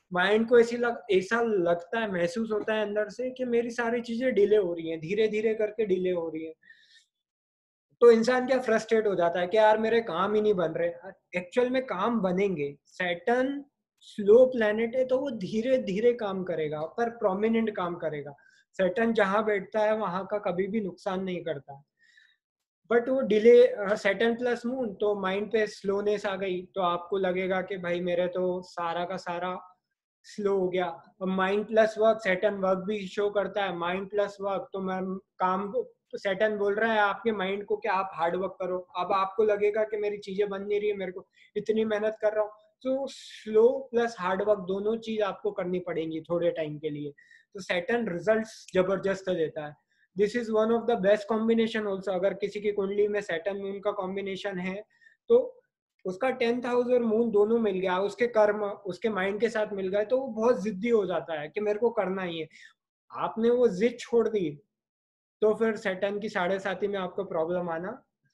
माइंड को ऐसी लग ऐसा लगता है, महसूस होता है अंदर से कि मेरी सारी चीजें डिले हो रही हैं, धीरे धीरे करके डिले हो रही है। तो इंसान क्या फ्रस्ट्रेट हो जाता है कि यार मेरे काम ही नहीं बन रहे। एक्चुअल में काम बनेंगे। सैटर्न स्लो प्लेनेट है तो वो धीरे धीरे काम करेगा पर प्रोमिनेंट काम करेगा। सैटर्न जहां बैठता है वहां का कभी भी नुकसान नहीं करता। बट वो डिले, सैटर्न प्लस मून, तो माइंड पे स्लोनेस आ गई तो आपको लगेगा कि भाई मेरे तो सारा का सारा स्लो हो गया। अब mind plus work, Saturn work भी शो करता है, माइंड प्लस वर्क, तो मैं काम को, तो सैटर्न बोल रहा है आपके माइंड को कि आप हार्ड वर्क करो। अब आपको लगेगा कि मेरी चीजें बन नहीं रही है, मेरे को इतनी मेहनत कर रहा हूँ, तो स्लो प्लस हार्ड वर्क दोनों चीज आपको करनी पड़ेंगी थोड़े टाइम के लिए। तो सैटर्न रिजल्ट्स जबरदस्त देता है। This is one of the best combination also. अगर किसी की कुंडली में सैटर्न मून का कॉम्बिनेशन है तो उसका टेंथ हाउस और मून दोनों मिल गया, उसके कर्म उसके माइंड के साथ मिल गए, तो वो बहुत जिद्दी हो जाता है कि मेरे को करना ही है। आपने वो जिद छोड़ दी तो फिर सैटर्न की साढ़े साथी में आपको प्रॉब्लम आना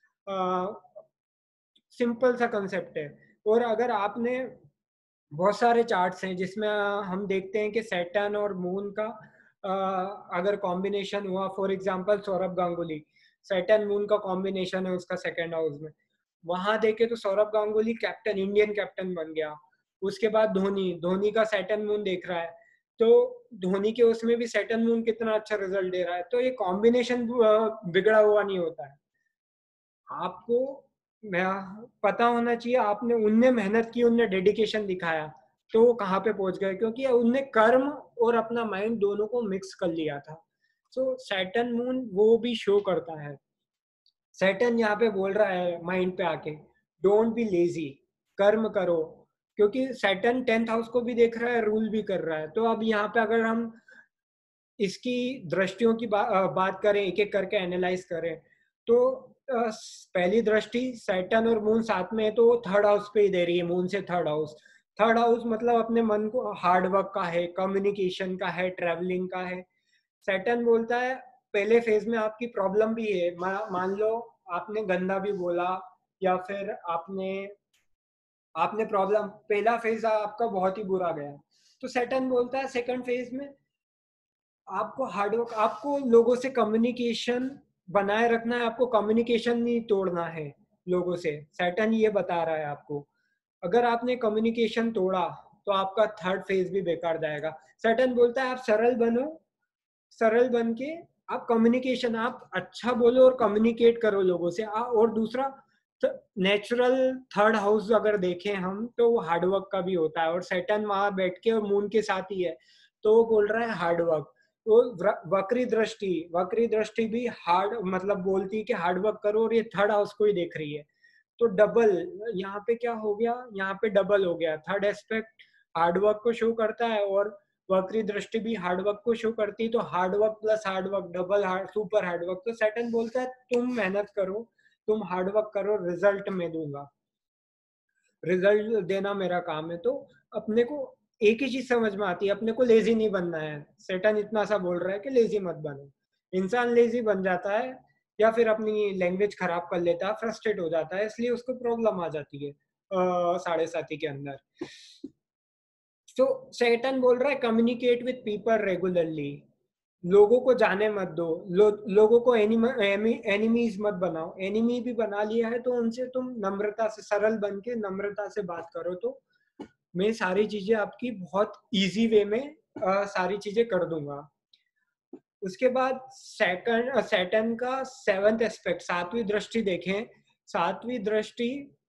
सिंपल सा कंसेप्ट है। और अगर आपने, बहुत सारे चार्ट्स हैं जिसमें हम देखते हैं कि सैटर्न और मून का आ, अगर कॉम्बिनेशन हुआ, for example Saurabh Ganguly, Saturn moon का कॉम्बिनेशन है उसका सेकंड हाउस में, वहां देखे तो Saurabh Ganguly captain, Indian captain बन गया। उसके बाद धोनी, धोनी का सैटर्न मून देख रहा है तो धोनी के उसमें भी सैटर्न मून कितना अच्छा रिजल्ट दे रहा है। तो ये कॉम्बिनेशन बिगड़ा हुआ नहीं होता है। आपको पता होना चाहिए आपने, उनने मेहनत की, उनने डेडिकेशन दिखाया तो वो कहाँ पे पहुंच गए, क्योंकि उनने कर्म और अपना माइंड दोनों को मिक्स कर लिया था। सो सैटर्न मून वो भी शो करता है। सैटर्न यहाँ पे बोल रहा है माइंड पे आके, डोंट बी लेजी, कर्म करो। क्योंकि सैटर्न टेंथ हाउस को भी देख रहा है, रूल भी कर रहा है। तो अब यहाँ पे अगर हम इसकी दृष्टियों की बा, बात करें, एक एक करके एनालाइज करें, तो पहली दृष्टि सैटर्न और मून साथ में है तो थर्ड हाउस पे ही दे रही है, मून से थर्ड हाउस। थर्ड हाउस मतलब अपने मन को हार्ड वर्क का है, कम्युनिकेशन का है, ट्रैवलिंग का है। सैटर्न बोलता है पहले फेज में आपकी प्रॉब्लम भी है, मा, मान लो आपने गंदा भी बोला या फिर आपने आपने प्रॉब्लम, पहला फेज आपका बहुत ही बुरा गया, तो सैटर्न बोलता है सेकंड फेज में आपको हार्डवर्क, आपको लोगों से कम्युनिकेशन बनाए रखना है, आपको कम्युनिकेशन नहीं तोड़ना है लोगों से। सैटर्न ये बता रहा है आपको, अगर आपने कम्युनिकेशन तोड़ा तो आपका थर्ड फेज भी बेकार जाएगा। सैटर्न बोलता है आप सरल बनो, सरल बन के आप कम्युनिकेशन, आप अच्छा बोलो और कम्युनिकेट करो लोगों से। आ, और दूसरा नेचुरल थर्ड हाउस अगर देखें हम तो वो हार्डवर्क का भी होता है, और सैटर्न वहां बैठ के और मून के साथ ही है तो वो बोल रहा है हार्डवर्क। तो वक्री दृष्टि, वक्री दृष्टि भी हार्ड मतलब बोलती है कि हार्डवर्क करो, और ये थर्ड हाउस को ही देख रही है। तो डबल यहाँ पे क्या हो गया, यहाँ पे डबल हो गया। थर्ड एस्पेक्ट हार्डवर्क को शो करता है और वक्री दृष्टि भी हार्डवर्क को शो करती है। तो hard work plus hard work, double hard, super hard work. तो सैटर्न बोलता है तुम मेहनत करो, तुम हार्डवर्क करो, रिजल्ट मैं दूंगा, रिजल्ट देना मेरा काम है। तो अपने को एक ही चीज समझ में आती है, अपने को लेजी नहीं बनना है। सैटर्न इतना सा बोल रहा है कि लेजी मत बनो। इंसान लेजी बन जाता है या फिर अपनी लैंग्वेज खराब कर लेता है, फ्रस्ट्रेट हो जाता है, इसलिए उसको प्रॉब्लम आ जाती है साढ़े साथी के अंदर। तो सैटर्न बोल रहा है कम्युनिकेट विद पीपल रेगुलरली, लोगों को जाने मत दो, लो, लोगों को एनिमीज मत बनाओ। एनिमी भी बना लिया है तो उनसे तुम नम्रता से, सरल बन के नम्रता से बात करो, तो मैं सारी चीजें आपकी बहुत इजी वे में आ, सारी चीजें कर दूंगा। उसके बाद सेकंड सैटर्न का सेवंथ एस्पेक्ट, सातवीं दृष्टि देखें। सातवीं दृष्टि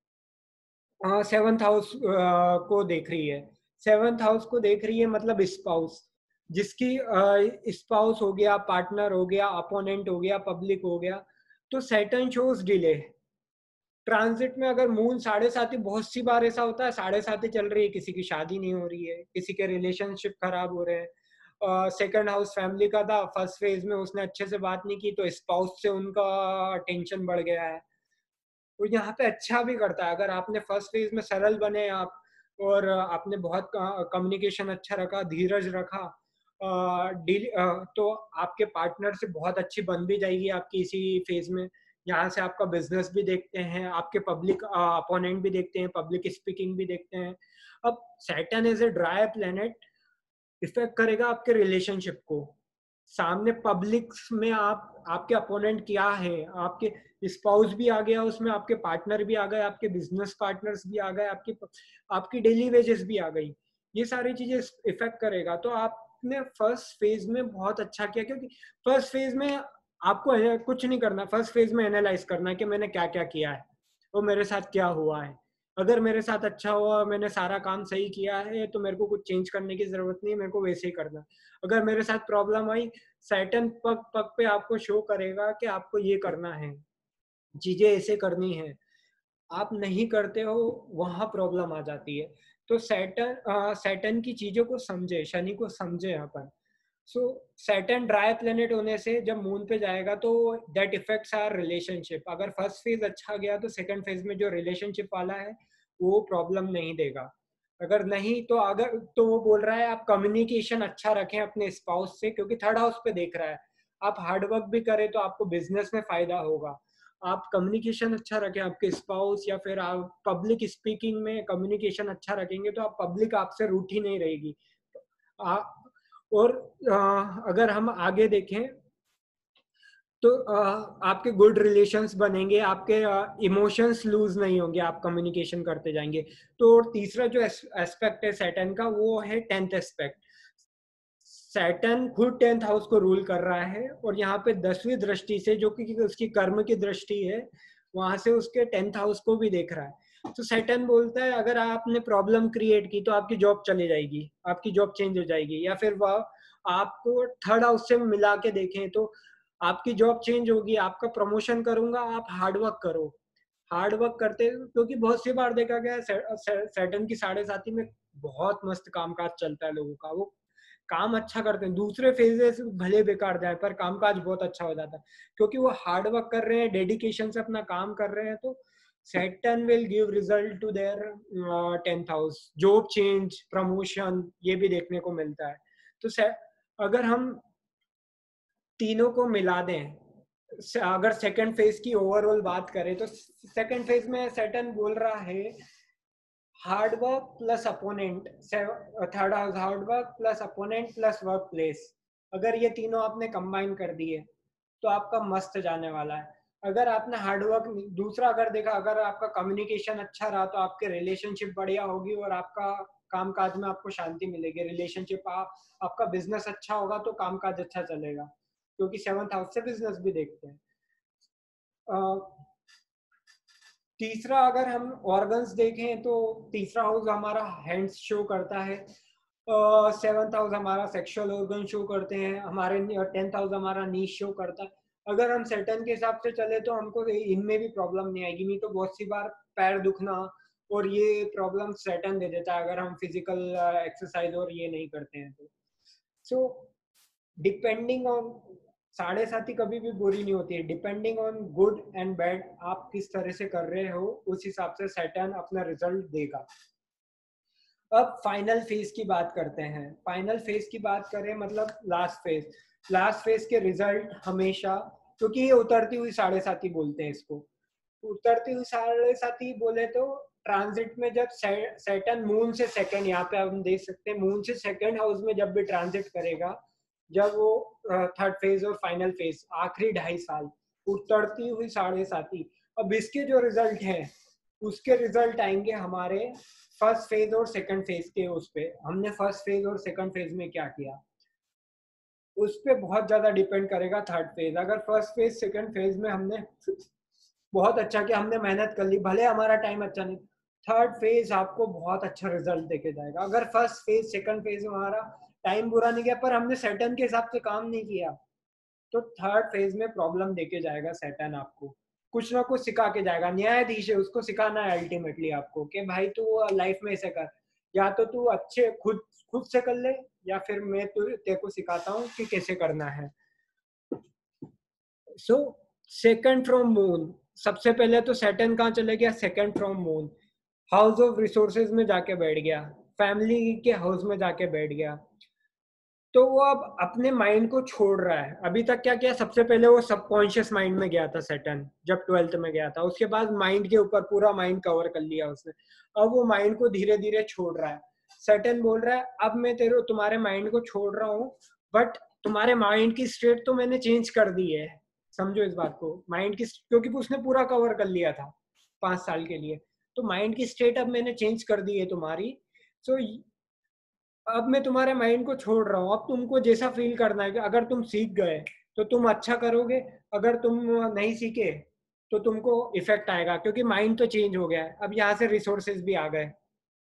सेवंथ हाउस को देख रही है। सेवंथ हाउस को देख रही है मतलब स्पाउस, जिसकी स्पाउस हो गया, पार्टनर हो गया, अपोनेंट हो गया, पब्लिक हो गया। तो सैटर्न शोज डिले। ट्रांजिट में अगर मून साढ़े साथी, बहुत सी बार ऐसा होता है साढ़े साथी चल रही है, किसी की शादी नहीं हो रही है, किसी के रिलेशनशिप खराब हो रहे हैं। सेकंड हाउस फैमिली का था, फर्स्ट फेज में उसने अच्छे से बात नहीं की तो स्पाउस से उनका टेंशन बढ़ गया है। तो यहाँ पे अच्छा भी करता है, अगर आपने फर्स्ट फेज में सरल बने आप और आपने बहुत कम्युनिकेशन अच्छा रखा, धीरज रखा, डील, तो आपके पार्टनर से बहुत अच्छी बन भी जाएगी आपकी इसी फेज में। यहाँ से आपका बिजनेस भी देखते हैं, आपके पब्लिक अपोनेंट भी देखते हैं, पब्लिक स्पीकिंग भी देखते हैं। अब Saturn as a dry planet effect करेगा आपके रिलेशनशिप को। सामने पब्लिक में आप आपके अपोनेंट क्या है, आपके स्पाउस भी आ गया उसमें, आपके पार्टनर भी आ गए, आपके बिजनेस पार्टनर्स भी आ गए, आपकी आपकी डेली वेजेस भी आ गई, ये सारी चीजें इफेक्ट करेगा। तो आपने फर्स्ट फेज में बहुत अच्छा किया, क्योंकि फर्स्ट फेज में आपको कुछ नहीं करना, फर्स्ट फेज में एनालाइज करना है कि मैंने क्या क्या किया है और मेरे साथ क्या हुआ है। अगर मेरे साथ अच्छा हुआ, मैंने सारा काम सही किया है, तो मेरे को कुछ चेंज करने की जरूरत नहीं है, मेरे को वैसे ही करना। अगर मेरे साथ प्रॉब्लम आई, सैटर्न पग पग पे आपको शो करेगा कि आपको ये करना है, चीजें ऐसे करनी है, आप नहीं करते हो, वहां प्रॉब्लम आ जाती है। तो सैटर्न सैटर्न की चीजों को समझे, शनि को समझे अपन। सो सैटर्न ड्राई प्लेनेट होने से जब मून पे जाएगा तो दैट इफेक्ट्स आवर रिलेशनशिप। अगर फर्स्ट फेज अच्छा गया तो सेकंड फेज में जो रिलेशनशिप वाला है वो प्रॉब्लम नहीं देगा। अगर नहीं तो अगर तो वो बोल रहा है आप कम्युनिकेशन अच्छा रखें अपने स्पाउस से, क्योंकि थर्ड हाउस पे देख रहा है। आप हार्डवर्क भी करें तो आपको बिजनेस में फायदा होगा। आप कम्युनिकेशन अच्छा रखें आपके स्पाउस, या फिर आप पब्लिक स्पीकिंग में कम्युनिकेशन अच्छा रखेंगे तो आप पब्लिक आपसे रूठी नहीं रहेगी। आ, और आ, अगर हम आगे देखें तो आ, आपके गुड रिलेशंस बनेंगे, आपके इमोशंस लूज नहीं होंगे, आप कम्युनिकेशन करते जाएंगे। तो तीसरा जो एस्पेक्ट है सैटर्न का वो है टेंथ एस्पेक्ट। सैटर्न खुद टेंथ हाउस को रूल कर रहा है, और यहाँ पे दसवीं दृष्टि से, जो कि उसकी कर्म की दृष्टि है, वहां से उसके टेंथ हाउस को भी देख रहा है। तो सैटर्न बोलता है अगर आपने प्रॉब्लम क्रिएट की तो आपकी जॉब चली जाएगी, आपकी जॉब चेंज हो जाएगी, या फिर वह आपको थर्ड हाउस से मिला के देखें तो आपकी जॉब चेंज होगी, आपका प्रमोशन करूंगा, आप हार्डवर्क करो। हार्डवर्क करते, क्योंकि बहुत सी बार देखा गया सैटर्न की साढ़े साथी में बहुत मस्त कामकाज चलता है लोगों का, वो काम अच्छा करते हैं, दूसरे फेजेस भले बेकार जाए पर कामकाज बहुत अच्छा हो जाता है, क्योंकि वो हार्ड वर्क कर रहे हैं, डेडिकेशन से अपना काम कर रहे हैं। तो Saturn will give result to their tenth house, job change, promotion, ये भी देखने को मिलता है। तो अगर हम तीनों को मिला दें, अगर सेकंड फेज की ओवरऑल बात करें तो सेकंड फेज में सैटर्न बोल रहा है hard work plus opponent, third house hard work plus opponent plus work place. अगर ये तीनों आपने कंबाइन कर दिए तो आपका मस्त जाने वाला है। अगर आपने हार्डवर्क, दूसरा अगर देखा, अगर आपका कम्युनिकेशन अच्छा रहा तो आपके रिलेशनशिप बढ़िया होगी और आपका कामकाज में आपको शांति मिलेगी। रिलेशनशिप आ, आपका बिजनेस अच्छा होगा तो कामकाज अच्छा चलेगा, क्योंकि सेवंथ हाउस से बिजनेस भी देखते हैं। तीसरा अगर हम ऑर्गन्स देखें तो तीसरा हाउस हमारा हैंड्स शो करता है, सेवंथ हाउस हमारा सेक्सुअल ऑर्गन शो करते हैं, हमारे टेंथ हाउस हमारा नीज शो करता है। अगर हम सैटर्न के हिसाब से चले तो हमको इनमें भी प्रॉब्लम नहीं आएगी, नहीं तो बहुत सी बार पैर दुखना और ये प्रॉब्लम सैटर्न दे देता है अगर हम फिजिकल एक्सरसाइज और ये नहीं करते हैं तो। सो डिपेंडिंग ऑन, साढ़े साथी कभी भी बुरी नहीं होती है, depending on good and bad आप किस तरह से कर रहे हो उस हिसाब से सैटर्न अपना रिजल्ट देगा। अब फाइनल फेज की बात करते हैं। फाइनल फेज की बात करें मतलब लास्ट फेज। लास्ट फेज के रिजल्ट हमेशा, क्योंकि ये उतरती हुई साढ़े साथी बोलते हैं इसको, उतरती हुई साढ़े साथी बोले तो ट्रांजिट में जब सैटर्न मून से सेकंड, यहाँ पे हम देख सकते हैं मून से सेकंड हाउस में जब भी ट्रांजिट करेगा, जब वो थर्ड फेज और फाइनल फेज आखिरी ढाई साल, उतरती हुई साढ़े साथी। अब इसके जो रिजल्ट है उसके रिजल्ट आएंगे हमारे फर्स्ट फेज और सेकंड फेज के। उस पे हमने फर्स्ट फेज और सेकंड फेज में क्या किया उस पे बहुत ज्यादा डिपेंड करेगा थर्ड फेज। अगर फर्स्ट फेज सेकंड फेज में हमने बहुत अच्छा किया, हमने मेहनत कर ली, भले हमारा टाइम अच्छा नहीं, थर्ड फेज आपको बहुत अच्छा रिजल्ट देके जाएगा। अगर फर्स्ट फेज सेकंड फेज में हमारा टाइम बुरा नहीं गया पर हमने सैटर्न के हिसाब से काम नहीं किया तो थर्ड फेज में प्रॉब्लम देके जाएगा सैटर्न, आपको कुछ ना कुछ सिखा के जाएगा। न्यायाधीश है, उसको सिखाना है अल्टीमेटली आपको कि भाई तू लाइफ में ऐसे कर, या तो तू अच्छे खुद खुद से कर ले, या फिर मैं तू तेरे को सिखाता हूँ कि कैसे करना है। सो सेकंड फ्रॉम मून, सबसे पहले तो सैटर्न कहाँ चले गया, second from moon, house of resources में जाके बैठ गया, फैमिली के हाउस में जाके बैठ गया। तो वो अब अपने माइंड को छोड़ रहा है। अभी तक क्या किया, सबसे पहले वो सबकॉन्शियस माइंड में गया था सैटर्न, जब ट्वेल्थ में गया था। उसके बाद माइंड के ऊपर पूरा माइंड कवर कर लिया उसने। अब वो माइंड को धीरे धीरे छोड़ रहा है। सैटर्न बोल रहा है अब मैं तेरे तुम्हारे माइंड को छोड़ रहा हूँ, बट तुम्हारे माइंड की स्टेट तो मैंने चेंज कर दी है। समझो इस बात को, माइंड की, क्योंकि उसने पूरा कवर कर लिया था पांच साल के लिए। तो माइंड की स्टेट अब मैंने चेंज कर दी है तुम्हारी। सो अब मैं तुम्हारे माइंड को छोड़ रहा हूँ। अब तुमको जैसा फील करना है कि अगर तुम सीख गए तो तुम अच्छा करोगे, अगर तुम नहीं सीखे तो तुमको इफेक्ट आएगा, क्योंकि माइंड तो चेंज हो गया है। अब यहाँ से रिसोर्सेज भी आ गए।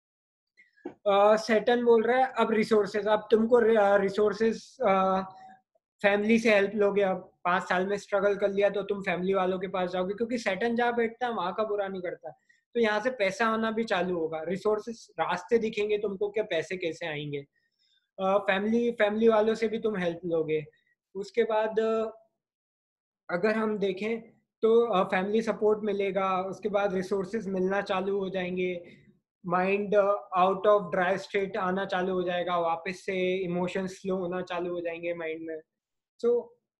सैटर्न बोल रहा है अब रिसोर्सेज, अब तुमको रिसोर्सेज फैमिली से हेल्प लोगे। अब पांच साल में स्ट्रगल कर लिया तो तुम फैमिली वालों के पास जाओगे, क्योंकि सैटर्न जहाँ बैठता है वहां का बुरा नहीं करता। तो यहाँ से पैसा आना भी चालू होगा, रिसोर्सेस रास्ते दिखेंगे तुमको कि पैसे कैसे आएंगे। फैमिली फैमिली वालों से भी तुम हेल्प लोगे। उसके बाद अगर हम देखें तो फैमिली सपोर्ट मिलेगा, उसके बाद रिसोर्सेज मिलना चालू हो जाएंगे, mind out of dry state आना चालू हो जाएगा, वापस से इमोशंस फ्लो होना चालू हो जाएंगे माइंड में। सो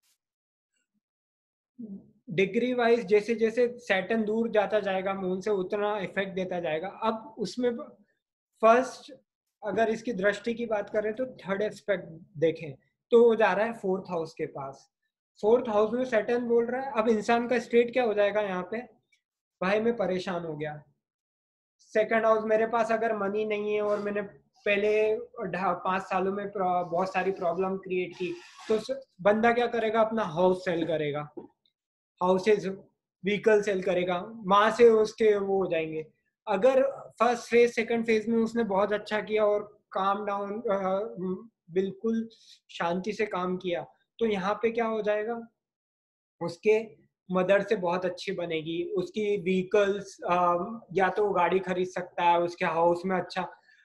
डिग्री वाइज जैसे जैसे सैटर्न दूर जाता जाएगा मून से, उतना इफेक्ट देता जाएगा। अब उसमें फर्स्ट अगर इसकी दृष्टि की बात करें तो थर्ड एस्पेक्ट देखें तो वो जा रहा है फोर्थ हाउस के पास। फोर्थ हाउस में सैटर्न बोल रहा है अब इंसान का स्टेट क्या हो जाएगा यहाँ पे, भाई मैं परेशान हो गया। सेकंड हाउस, मेरे पास अगर मनी नहीं है और मैंने पहले पांच सालों में बहुत सारी प्रॉब्लम क्रिएट की, तो बंदा क्या करेगा, अपना हाउस सेल करेगा, हाउसेज व्हीकल सेल करेगा, वहां से उसके वो हो जाएंगे। अगर फर्स्ट फेज सेकंड फेज में उसने बहुत अच्छा किया और काम डाउन बिल्कुल शांति से काम किया, तो यहाँ पे क्या हो जाएगा, उसके मदर से बहुत अच्छी बनेगी, उसकी व्हीकल्स या तो वो गाड़ी खरीद सकता है, उसके हाउस में अच्छा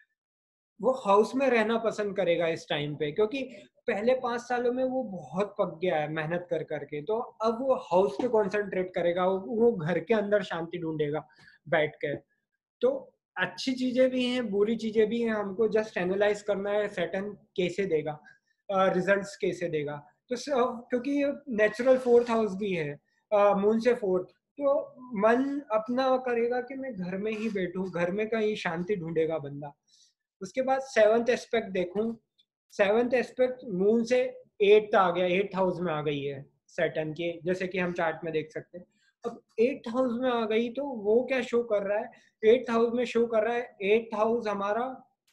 वो हाउस में रहना पसंद करेगा इस टाइम पे, क्योंकि पहले पांच सालों में वो बहुत पक गया है मेहनत कर करके। तो अब वो हाउस पे कंसंट्रेट करेगा, वो, वो घर के अंदर शांति ढूंढेगा बैठ कर। तो अच्छी चीजें भी हैं, बुरी चीजें भी हैं, हमको जस्ट एनालाइज करना है सैटर्न कैसे देगा, रिजल्ट्स कैसे देगा। तो क्योंकि नेचुरल फोर्थ हाउस भी है मून से फोर्थ, तो मन अपना करेगा कि मैं घर में ही बैठूं, घर में कहीं शांति ढूंढेगा बंदा। उसके बाद सेवंथ एस्पेक्ट देखूं, सेवंथ एस्पेक्ट मून से एट्थ आ गया, एट्थ हाउस में आ गई है सैटर्न के, जैसे कि हम चार्ट में देख सकते हैं। अब एट्थ हाउस में आ गई तो वो क्या शो कर रहा है, एट्थ हाउस में शो कर रहा है, एट्थ हाउस हमारा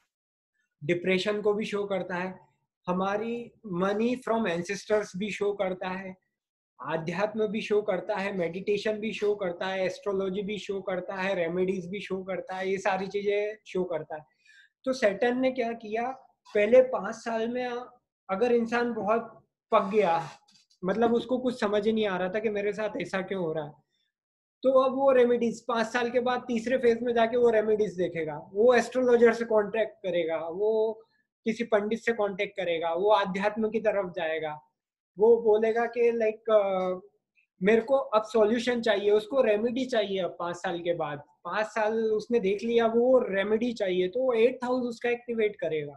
डिप्रेशन को भी शो करता है, हमारी मनी फ्रॉम एंसेस्टर्स भी शो करता है, आध्यात्म भी शो करता है, मेडिटेशन भी शो करता है, एस्ट्रोलॉजी भी शो करता है, रेमेडीज भी शो करता है, ये सारी चीजें शो करता है। तो सैटर्न ने क्या किया, पहले पांच साल में अगर इंसान बहुत पक गया, मतलब उसको कुछ समझ ही नहीं आ रहा था कि मेरे साथ ऐसा क्यों हो रहा है, तो अब वो रेमेडीज पांच साल के बाद तीसरे फेज में जाके वो रेमेडीज देखेगा, वो एस्ट्रोलॉजर से कांटेक्ट करेगा, वो किसी पंडित से कांटेक्ट करेगा, वो आध्यात्म की तरफ जाएगा, वो बोलेगा कि लाइक मेरे को अब सॉल्यूशन चाहिए, उसको रेमेडी चाहिए। अब पांच साल के बाद, पांच साल उसने देख लिया, वो रेमेडी चाहिए, तो वो एट हाउस उसका एक्टिवेट करेगा।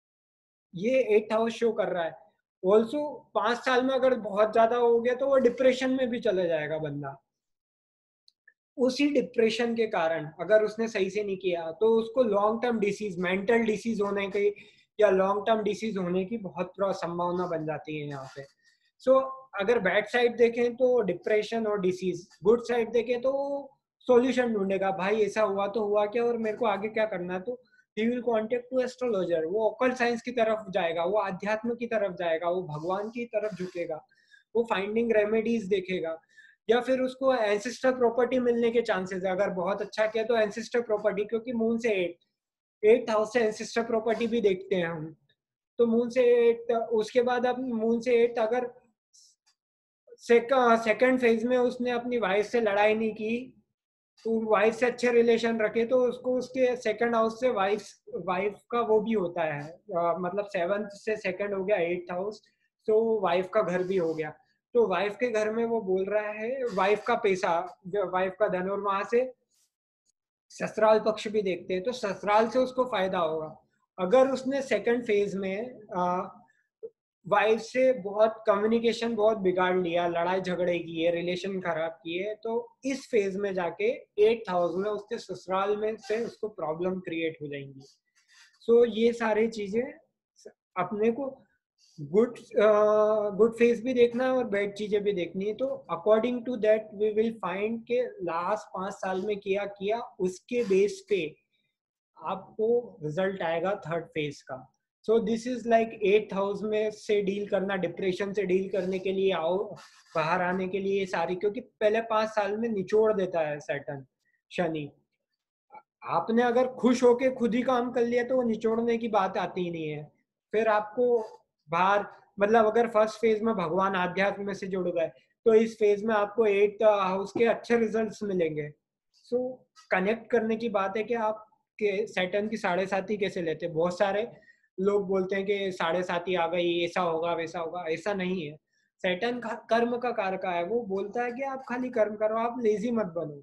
ये एट हाउस शो कर रहा है। ऑल्सो पांच साल में अगर बहुत ज्यादा हो गया तो वो डिप्रेशन में भी चले जाएगा बंदा। उसी डिप्रेशन के कारण अगर उसने सही से नहीं किया तो उसको long term disease, mental disease होने की या लॉन्ग टर्म डिसीज होने की बहुत संभावना बन जाती है यहाँ पे। सो so, अगर बैड साइड देखें तो डिप्रेशन और डिसीज, गुड साइड देखें तो सॉल्यूशन ढूंढेगा, भाई ऐसा हुआ तो हुआ क्या और मेरे को आगे क्या करना है। तो he will contact to astrologer, वो ऑकल्ट साइंस की तरफ जाएगा, वो आध्यात्म की तरफ जाएगा, वो भगवान की तरफ झुकेगा, वो फाइंडिंग रेमेडीज देखेगा, या फिर उसको एंसेस्टर प्रॉपर्टी मिलने के चांसेस है। अगर बहुत अच्छा किया तो एंसेस्टर प्रॉपर्टी, क्योंकि मून से एट एट हाउस से एंसेस्टर प्रॉपर्टी भी देखते हैं हम। तो मून से एट, उसके बाद अब मून से एट अगर सेकंड फेज में उसने अपनी वाइफ से लड़ाई नहीं की, तो वाइफ से अच्छे रिलेशन रखे, तो उसको उसके सेकंड हाउस से वाइफ वाइफ का वो भी होता है, आ, मतलब सेवंथ से सेकंड हो गया एट हाउस, तो वाइफ का घर भी हो गया। तो वाइफ के घर में वो बोल रहा है वाइफ का पैसा, वाइफ का धन, और वहां से ससुराल पक्ष भी देखते हैं, तो ससुराल से उसको फायदा होगा। अगर उसने सेकंड फेज में वाइफ से बहुत कम्युनिकेशन बहुत बिगाड़ लिया, लड़ाई झगड़े की है, रिलेशन खराब की है, तो इस फेज में जाके एट्थ हाउस में उसके ससुराल में से उसको प्रॉब्लम क्रिएट हो जाएंगी। सो so, ये सारी चीजें अपने को गुड गुड फेस भी देखना है और बैड चीजें भी देखनी है। तो according to that we will find के लास्ट पांच साल में किया किया उसके बेस पे आपको रिजल्ट आएगा थर्ड फेज का। So this is like eight house में से डील करना, डिप्रेशन से डील करने के लिए आओ, बाहर आने के लिए सारी, क्योंकि पहले पांच साल में निचोड़ देता है सैटर्न शनि। आपने अगर खुश होके खुद ही काम कर लिया तो वो निचोड़ने की बात आती ही नहीं है। फिर आपको बाहर, मतलब अगर फर्स्ट फेज में भगवान आध्यात्म में से जुड़ गए तो इस फेज में आपको एट हाउस के अच्छे रिजल्ट्स मिलेंगे। सो so, कनेक्ट करने की बात है कि आप के सैटर्न की साढ़े साथी कैसे लेते हैं। बहुत सारे लोग बोलते हैं कि साढ़े साथी आ गई, ऐसा होगा वैसा होगा, ऐसा नहीं है। सैटर्न कर्म का कारक है, वो बोलता है कि आप खाली कर्म करो, आप लेजी मत बनो।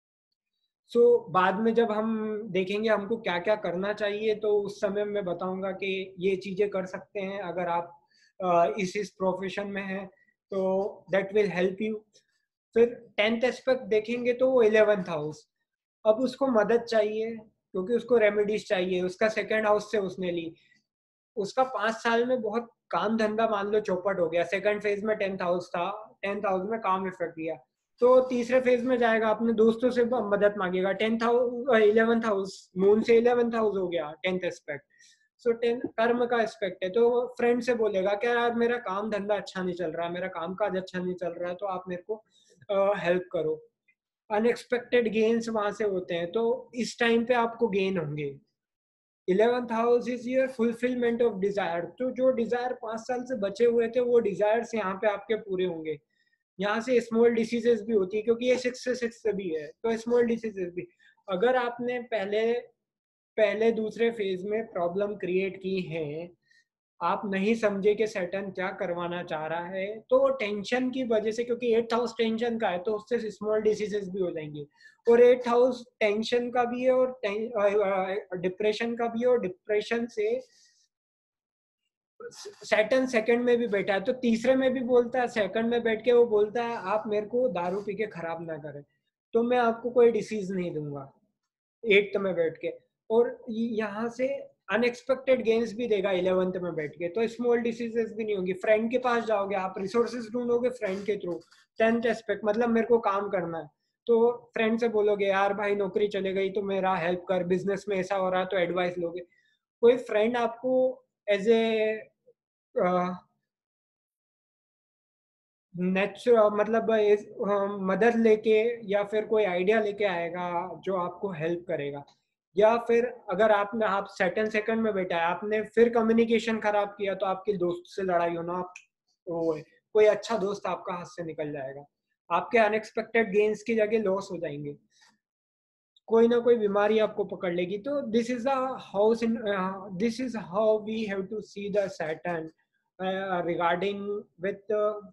सो so, बाद में जब हम देखेंगे हमको क्या क्या करना चाहिए तो उस समय मैं बताऊंगा कि ये चीजें कर सकते हैं अगर आप uh, इस इस प्रोफेशन में हैं, तो दैट विल हेल्प यू। फिर टेंथ एस्पेक्ट देखेंगे तो वो इलेवेंथ हाउस, अब उसको मदद चाहिए क्योंकि उसको रेमेडीज चाहिए। उसका सेकेंड हाउस से उसने ली, उसका पांच साल में बहुत काम धंधा मान लो चौपट हो गया। सेकंड फेज में टेंथ हाउस था, टेंथ हाउस में काम इफेक्ट किया, तो तीसरे फेज में जाएगा अपने दोस्तों से मदद मांगेगा। Tenth house eleventh house, moon से इलेवेंथ हाउस हो गया टेंथ एस्पेक्ट। सो टेंथ कर्म का एस्पेक्ट है, तो फ्रेंड से बोलेगा कि यार मेरा काम धंधा अच्छा नहीं चल रहा, मेरा काम काज अच्छा नहीं चल रहा है, तो आप मेरे को हेल्प uh, करो। अनएक्सपेक्टेड गेन्स वहां से होते हैं, तो इस टाइम पे आपको गेन होंगे। Eleventh house is your fulfilment of desire, तो जो डिजायर पांच साल से बचे हुए थे वो डिजायर्स यहाँ पे आपके पूरे होंगे। यहाँ से स्मॉल डिसीजेस भी होती है क्योंकि ये सिक्स से सिक्स से भी है, तो स्मॉल डिसीजेस भी अगर आपने पहले पहले दूसरे फेज में प्रॉब्लम क्रिएट की है, आप नहीं समझे कि सैटर्न क्या करवाना चाह रहा है, तो टेंशन की वजह से, क्योंकि एट हाउस टेंशन का है तो उससे स्मॉल डिसीजेस भी हो जाएंगे। और एट हाउस टेंशन का भी है और डिप्रेशन का भी है, और डिप्रेशन से सैटर्न सेकंड में भी बैठा है तो तीसरे में भी बोलता है, सेकंड में बैठ के वो बोलता है आप मेरे को दारू पी के खराब ना करें तो मैं आपको कोई डिसीज नहीं दूंगा एट्थ में बैठ के। और यहाँ से अनएक्सपेक्टेड गेन्स भी देगा इलेवेंथ में बैठ के, तो स्मॉल डिसीजेस भी नहीं होंगी। फ्रेंड के पास जाओगे, आप रिसोर्सेज ढूंढोगे फ्रेंड के थ्रू। टेंथ एस्पेक्ट मतलब मेरे को काम करना है, तो फ्रेंड से बोलोगे यार भाई नौकरी चले गई तो मेरा हेल्प कर, बिजनेस में ऐसा हो रहा है, तो एडवाइस लोगे। कोई फ्रेंड आपको एज ए नेचुरल मतलब मदद लेके या फिर कोई आइडिया लेके आएगा जो आपको हेल्प करेगा। या फिर अगर आपने आप सेकंड सेकंड में बैठा है, आपने फिर कम्युनिकेशन खराब किया तो आपके दोस्त से लड़ाई होना, आप वो है, कोई अच्छा दोस्त आपका हाथ से निकल जाएगा, आपके अनएक्सपेक्टेड गेन्स की जगह लॉस हो जाएंगे, कोई ना कोई बीमारी आपको पकड़ लेगी। तो this is the house in this is how we have to see the Saturn regarding with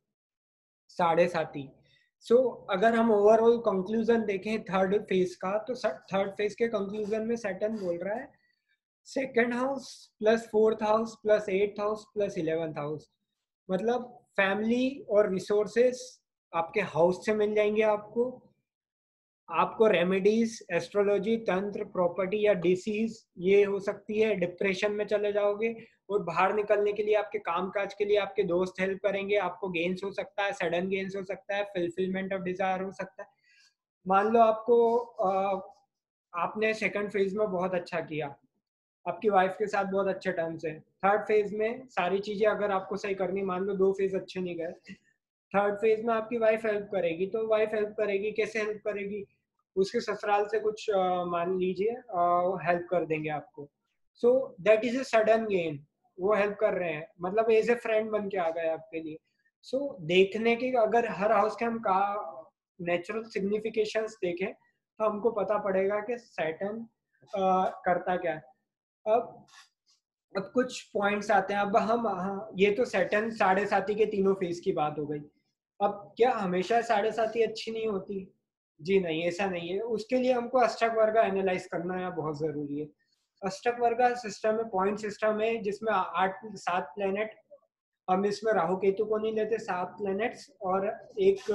sade sati. So so, अगर हम ओवरऑल कंक्लूजन देखें थर्ड फेज का, तो थर्ड फेज के कंक्लूजन में सैटर्न बोल रहा है second house plus fourth house plus eighth house plus eleventh house, मतलब फैमिली और रिसोर्सेस आपके हाउस से मिल जाएंगे। आपको आपको रेमेडीज, एस्ट्रोलॉजी, तंत्र, प्रॉपर्टी या डिसीज ये हो सकती है। डिप्रेशन में चले जाओगे और बाहर निकलने के लिए आपके कामकाज के लिए आपके दोस्त हेल्प करेंगे। आपको गेन्स हो सकता है, सडन गेन्स हो सकता है, फुलफिलमेंट ऑफ डिजायर हो सकता है। मान लो आपको आ, आपने सेकंड फेज में बहुत अच्छा किया, आपकी वाइफ के साथ बहुत अच्छे टर्म्स है। थर्ड फेज में सारी चीजें अगर आपको सही करनी, मान लो दो फेज अच्छे नहीं गए, थर्ड फेज में आपकी वाइफ हेल्प करेगी, तो वाइफ हेल्प करेगी कैसे हेल्प करेगी, उसके ससुराल से कुछ uh, मान लीजिए हेल्प कर देंगे आपको। So that is a sudden gain, वो हेल्प कर रहे हैं, मतलब एज ए फ्रेंड बन के आ गए आपके लिए। सो so, देखने के अगर हर हाउस के हम का नेचुरल सिग्निफिकेशंस देखें तो हमको पता पड़ेगा कि सैटर्न uh, करता क्या है। अब अब कुछ पॉइंट्स आते हैं। अब हम हाँ, ये तो सैटर्न साढ़े साथी के तीनों फेज की बात हो गई। अब क्या हमेशा साढ़े साथी अच्छी नहीं होती? जी नहीं, ऐसा नहीं है। उसके लिए हमको अष्टक वर्ग एनालाइज करना है, बहुत जरूरी है। अष्टक वर्ग सिस्टम में पॉइंट सिस्टम है जिसमें आठ सात प्लेनेट हम इसमें राहु केतु को नहीं लेते, सात प्लैनेट्स और एक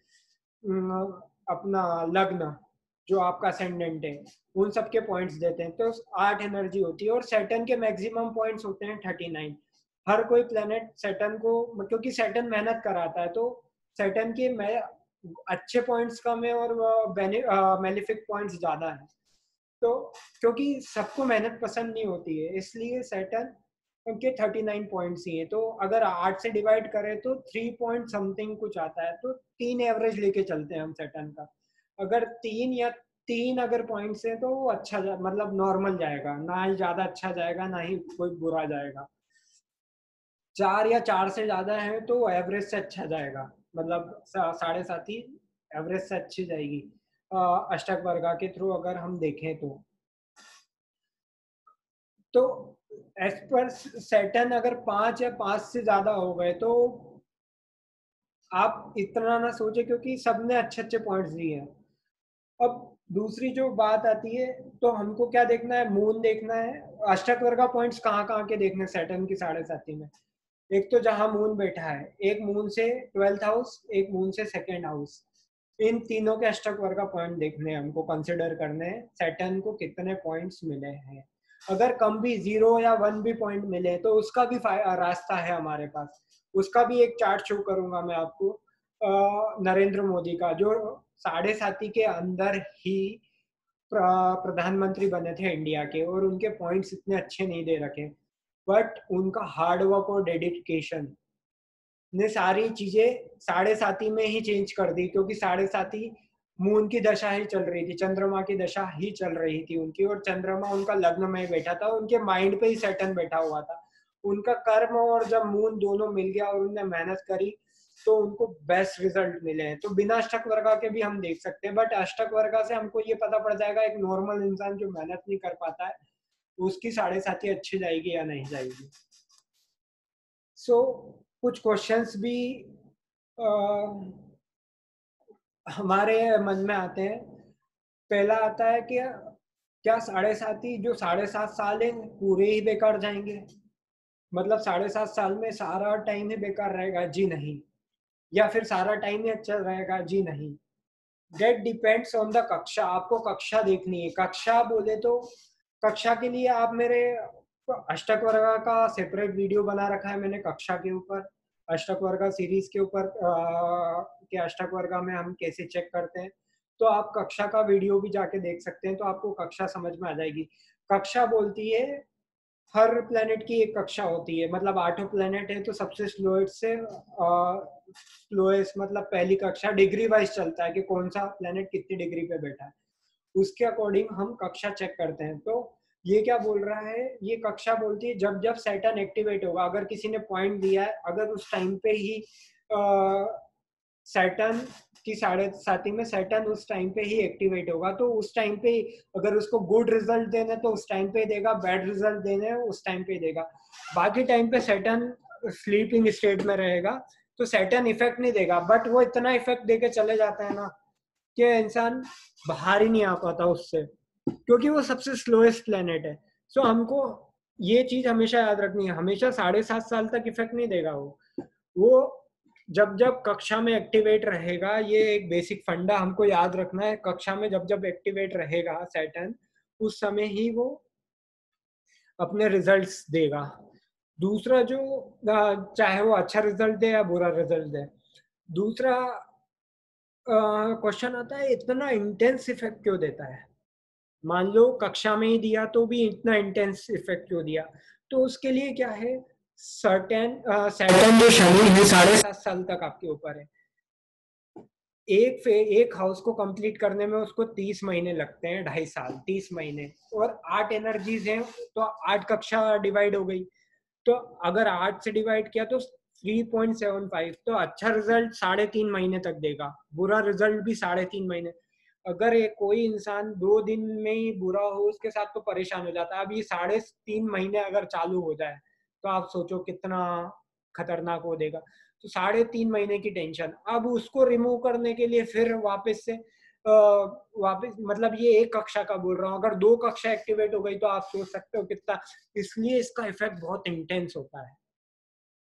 अपना लग्न जो आपका असेंडेंट है, उन सब के पॉइंट्स देते हैं, तो आठ एनर्जी होती है। और सैटर्न के मैक्सिमम पॉइंट्स होते हैं थर्टी नाइन। हर कोई प्लेनेट सैटर्न को, क्योंकि सैटर्न मेहनत कराता है, तो सैटर्न के में अच्छे पॉइंट्स कम है और मेलिफिक पॉइंट्स ज्यादा है। तो क्योंकि सबको मेहनत पसंद नहीं होती है, इसलिए सैटर्न उनके थर्टी नाइन पॉइंट्स ही है। तो अगर आठ से डिवाइड करें तो थ्री पॉइंट समथिंग कुछ आता है, तो तीन एवरेज लेके चलते हैं हम सैटर्न का। अगर तीन या तीन अगर पॉइंट्स है तो वो अच्छा जा, मतलब नॉर्मल जाएगा, ना ही ज्यादा अच्छा जाएगा ना ही कोई बुरा जाएगा। चार या चार से ज्यादा है तो एवरेज से अच्छा जाएगा, मतलब साढ़े सात ही एवरेज से अच्छी जाएगी अष्टक वर्गा के थ्रू अगर हम देखें तो। तो एज पर सैटर्न अगर पांच या पांच से ज्यादा हो गए तो आप इतना ना सोचे, क्योंकि सबने अच्छे अच्छे पॉइंट्स दिए हैं। अब दूसरी जो बात आती है, तो हमको क्या देखना है, मून देखना है। अष्टक वर्गा पॉइंट्स कहाँ कहाँ के देखने सैटर्न की साढ़े साथी में। एक तो जहां मून बैठा है, एक मून से ट्वेल्थ हाउस, एक मून से सेकेंड हाउस, इन तीनों के अष्टक वर्गा पॉइंट देखने हमको कंसिडर करने हैं, सैटर्न को कितने पॉइंट्स मिले हैं। अगर कम भी जीरो या वन भी पॉइंट मिले तो उसका भी रास्ता है हमारे पास। उसका भी एक चार्ट शो करूंगा मैं आपको, नरेंद्र मोदी का, जो साढ़े साथी के अंदर ही प्रधानमंत्री बने थे इंडिया के, और उनके पॉइंट्स इतने अच्छे नहीं दे रखे, बट उनका हार्डवर्क और डेडिकेशन ने सारी चीजें साढ़े साथी में ही चेंज कर दी। क्योंकि साढ़े साथी मून की दशा ही चल रही थी, चंद्रमा की दशा ही चल रही थी उनकी, और चंद्रमा उनका लग्न में बैठा था, उनके माइंड पे ही सैटर्न बैठा हुआ था। उनका कर्म और जब मून दोनों मिल गया और उन्होंने मेहनत करी तो उनको बेस्ट रिजल्ट मिले हैं। तो बिना अष्टक वर्गा के भी हम देख सकते हैं, बट अष्टक वर्गा से हमको ये पता पड़ जाएगा एक नॉर्मल इंसान जो मेहनत नहीं कर पाता है उसकी साढ़े साथी अच्छी जाएगी या नहीं जाएगी। सो so, कुछ क्वेश्चंस भी आ, हमारे मन में आते हैं। पहला आता है कि क्या साढ़े सात ही जो साढ़े सात साल है पूरे ही बेकार जाएंगे, मतलब साढ़े सात साल में सारा टाइम ही बेकार रहेगा? जी नहीं। या फिर सारा टाइम ही अच्छा रहेगा? जी नहीं। डेट डिपेंड्स ऑन द कक्षा। आपको कक्षा देखनी है। कक्षा बोले तो कक्षा के लिए आप मेरे अष्टक वर्गा का सेपरेट वीडियो बना रखा है मैंने कक्षा के ऊपर, अष्टक वर्गा सीरीज के ऊपर कि अष्टक वर्गा में हम कैसे चेक करते हैं। तो आप कक्षा का वीडियो भी जाके देख सकते हैं, तो आपको कक्षा समझ में आ जाएगी। कक्षा बोलती है हर प्लेनेट की एक कक्षा होती है, मतलब आठों प्लेनेट है तो सबसे स्लोएस्ट से स्लोएस्ट मतलब पहली कक्षा डिग्री वाइज चलता है कि कौन सा प्लेनेट कितनी डिग्री पे बैठा है, उसके अकॉर्डिंग हम कक्षा चेक करते हैं। तो ये क्या बोल रहा है, ये कक्षा बोलती है जब जब सैटर्न एक्टिवेट होगा, अगर किसी ने पॉइंट दिया है, अगर उस टाइम पे ही सैटर्न की साढ़े साथी में सैटर्न उस टाइम पे ही एक्टिवेट होगा, तो उस टाइम पे अगर उसको गुड रिजल्ट देने तो उस टाइम पे देगा, बैड रिजल्ट देने उस टाइम पे देगा। बाकी टाइम पे सैटर्न स्लीपिंग स्टेट में रहेगा तो सैटर्न इफेक्ट नहीं देगा, बट वो इतना इफेक्ट देके चले जाता है ना कि इंसान बाहर ही नहीं आ पाता उससे, क्योंकि वो सबसे स्लोएस्ट प्लेनेट है। सो हमको ये चीज हमेशा याद रखनी है, हमेशा साढ़े सात साल तक इफेक्ट नहीं देगा वो वो जब जब कक्षा में एक्टिवेट रहेगा, ये एक बेसिक फंडा हमको याद रखना है। कक्षा में जब जब एक्टिवेट रहेगा सैटर्न, उस समय ही वो अपने रिजल्ट्स देगा। दूसरा जो चाहे वो अच्छा रिजल्ट दे या बुरा रिजल्ट दे। दूसरा क्वेश्चन आता है इतना इंटेंस इफेक्ट क्यों देता है? मान लो कक्षा में ही दिया तो भी इतना इंटेंस इफेक्ट क्यों दिया? तो उसके लिए क्या है, सर्टेन सैटर्न जो शनि है साढ़े सात साल तक आपके ऊपर है। एक फे एक हाउस को कंप्लीट करने में उसको तीस महीने लगते हैं, ढाई साल, तीस महीने, और आठ एनर्जीज हैं तो आठ कक्षा डिवाइड हो गई, तो अगर आठ से डिवाइड किया तो थ्री पॉइंट सेवन फाइव, तो अच्छा रिजल्ट साढ़े तीन महीने तक देगा, बुरा रिजल्ट भी साढ़े तीन महीने। अगर एक कोई इंसान दो दिन में ही बुरा हो उसके साथ तो परेशान हो जाता है। अब ये साढ़े तीन महीने अगर चालू हो जाए तो आप सोचो कितना खतरनाक हो देगा। तो साढ़े तीन महीने की टेंशन, अब उसको रिमूव करने के लिए फिर वापस से वापस, मतलब ये एक कक्षा का बोल रहा हूँ, अगर दो कक्षा एक्टिवेट हो गई तो आप सोच सकते हो कितना, इसलिए इसका इफेक्ट बहुत इंटेंस होता है।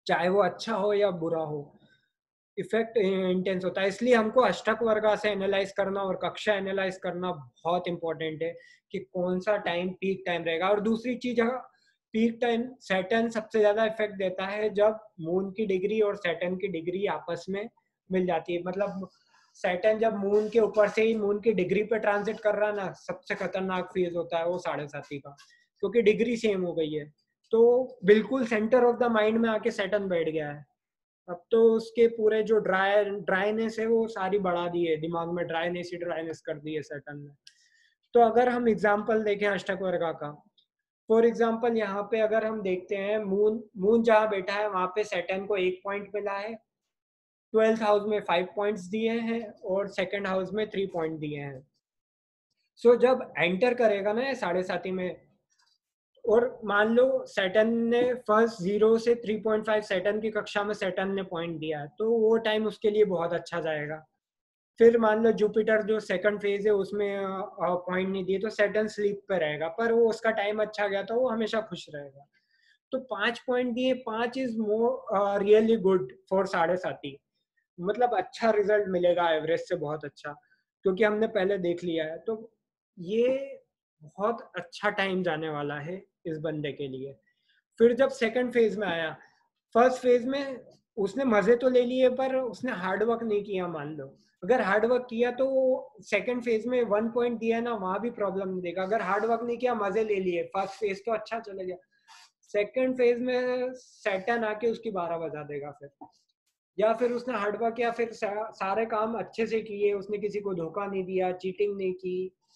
चाहे वो अच्छा हो या बुरा हो, इफेक्ट इंटेंस होता है। इसलिए हमको अष्टक वर्गा से एनालाइज करना और कक्षा एनालाइज करना बहुत इंपॉर्टेंट है कि कौन सा टाइम पीक टाइम रहेगा। और दूसरी चीज, पीक टाइम सैटर्न सबसे ज्यादा इफेक्ट देता है जब मून की डिग्री और सैटर्न की डिग्री आपस में मिल जाती है। मतलब सैटर्न जब मून के ऊपर से ही मून की डिग्री पे ट्रांजिट कर रहा है ना, सबसे खतरनाक फेज होता है वो साढ़े साथी का, क्योंकि डिग्री सेम हो गई है। तो बिल्कुल सेंटर ऑफ द माइंड में आके सैटर्न बैठ गया है। अब तो उसके पूरे जो ड्राई ड्राइनेस है वो सारी बढ़ा दी है, दिमाग में ड्राइनेस ही ड्राइनेस कर दी है सैटर्न ने। तो अगर हम एग्जांपल देखें अष्टक वर्गा का, फॉर एग्जांपल यहाँ पे अगर हम देखते हैं, मून मून जहाँ बैठा है वहां पे सैटर्न को एक पॉइंट मिला है, ट्वेल्थ हाउस में फाइव पॉइंट्स दिए हैं और सेकंड हाउस में थ्री पॉइंट दिए हैं। सो so, जब एंटर करेगा ना साढ़े साथी में, और मान लो सैटर्न ने फर्स्ट जीरो से थ्री पॉइंट फाइव सैटर्न की कक्षा में सैटर्न ने पॉइंट दिया है, तो वो टाइम उसके लिए बहुत अच्छा जाएगा। फिर मान लो जुपिटर जो सेकंड फेज है उसमें पॉइंट नहीं दिए, तो सैटर्न स्लीप पे रहेगा, पर वो उसका टाइम अच्छा गया तो वो हमेशा खुश रहेगा। तो पांच पॉइंट दिए, पांच is more really good for sade sati. मतलब अच्छा रिजल्ट मिलेगा एवरेज से बहुत अच्छा, क्योंकि हमने पहले देख लिया है। तो ये बहुत अच्छा टाइम जाने वाला है इस बंदे के लिए। फिर जब सेकंड फेज में आया, फर्स्ट फेज में उसने मजे तो ले लिए पर उसने हार्ड वर्क नहीं किया। मान लो अगर हार्ड वर्क किया तो सेकंड फेज में वन पॉइंट दिया है ना, वहां भी प्रॉब्लम नहीं देगा। अगर हार्ड वर्क नहीं किया, मजे ले लिए, फर्स्ट फेज तो अच्छा चले गया, सेकंड फेज में सैटर्न आके उसकी बारह बजा देगा। फिर या फिर उसने हार्ड वर्क किया, फिर सा, सारे काम अच्छे से किए, उसने किसी को धोखा नहीं दिया, चीटिंग नहीं की,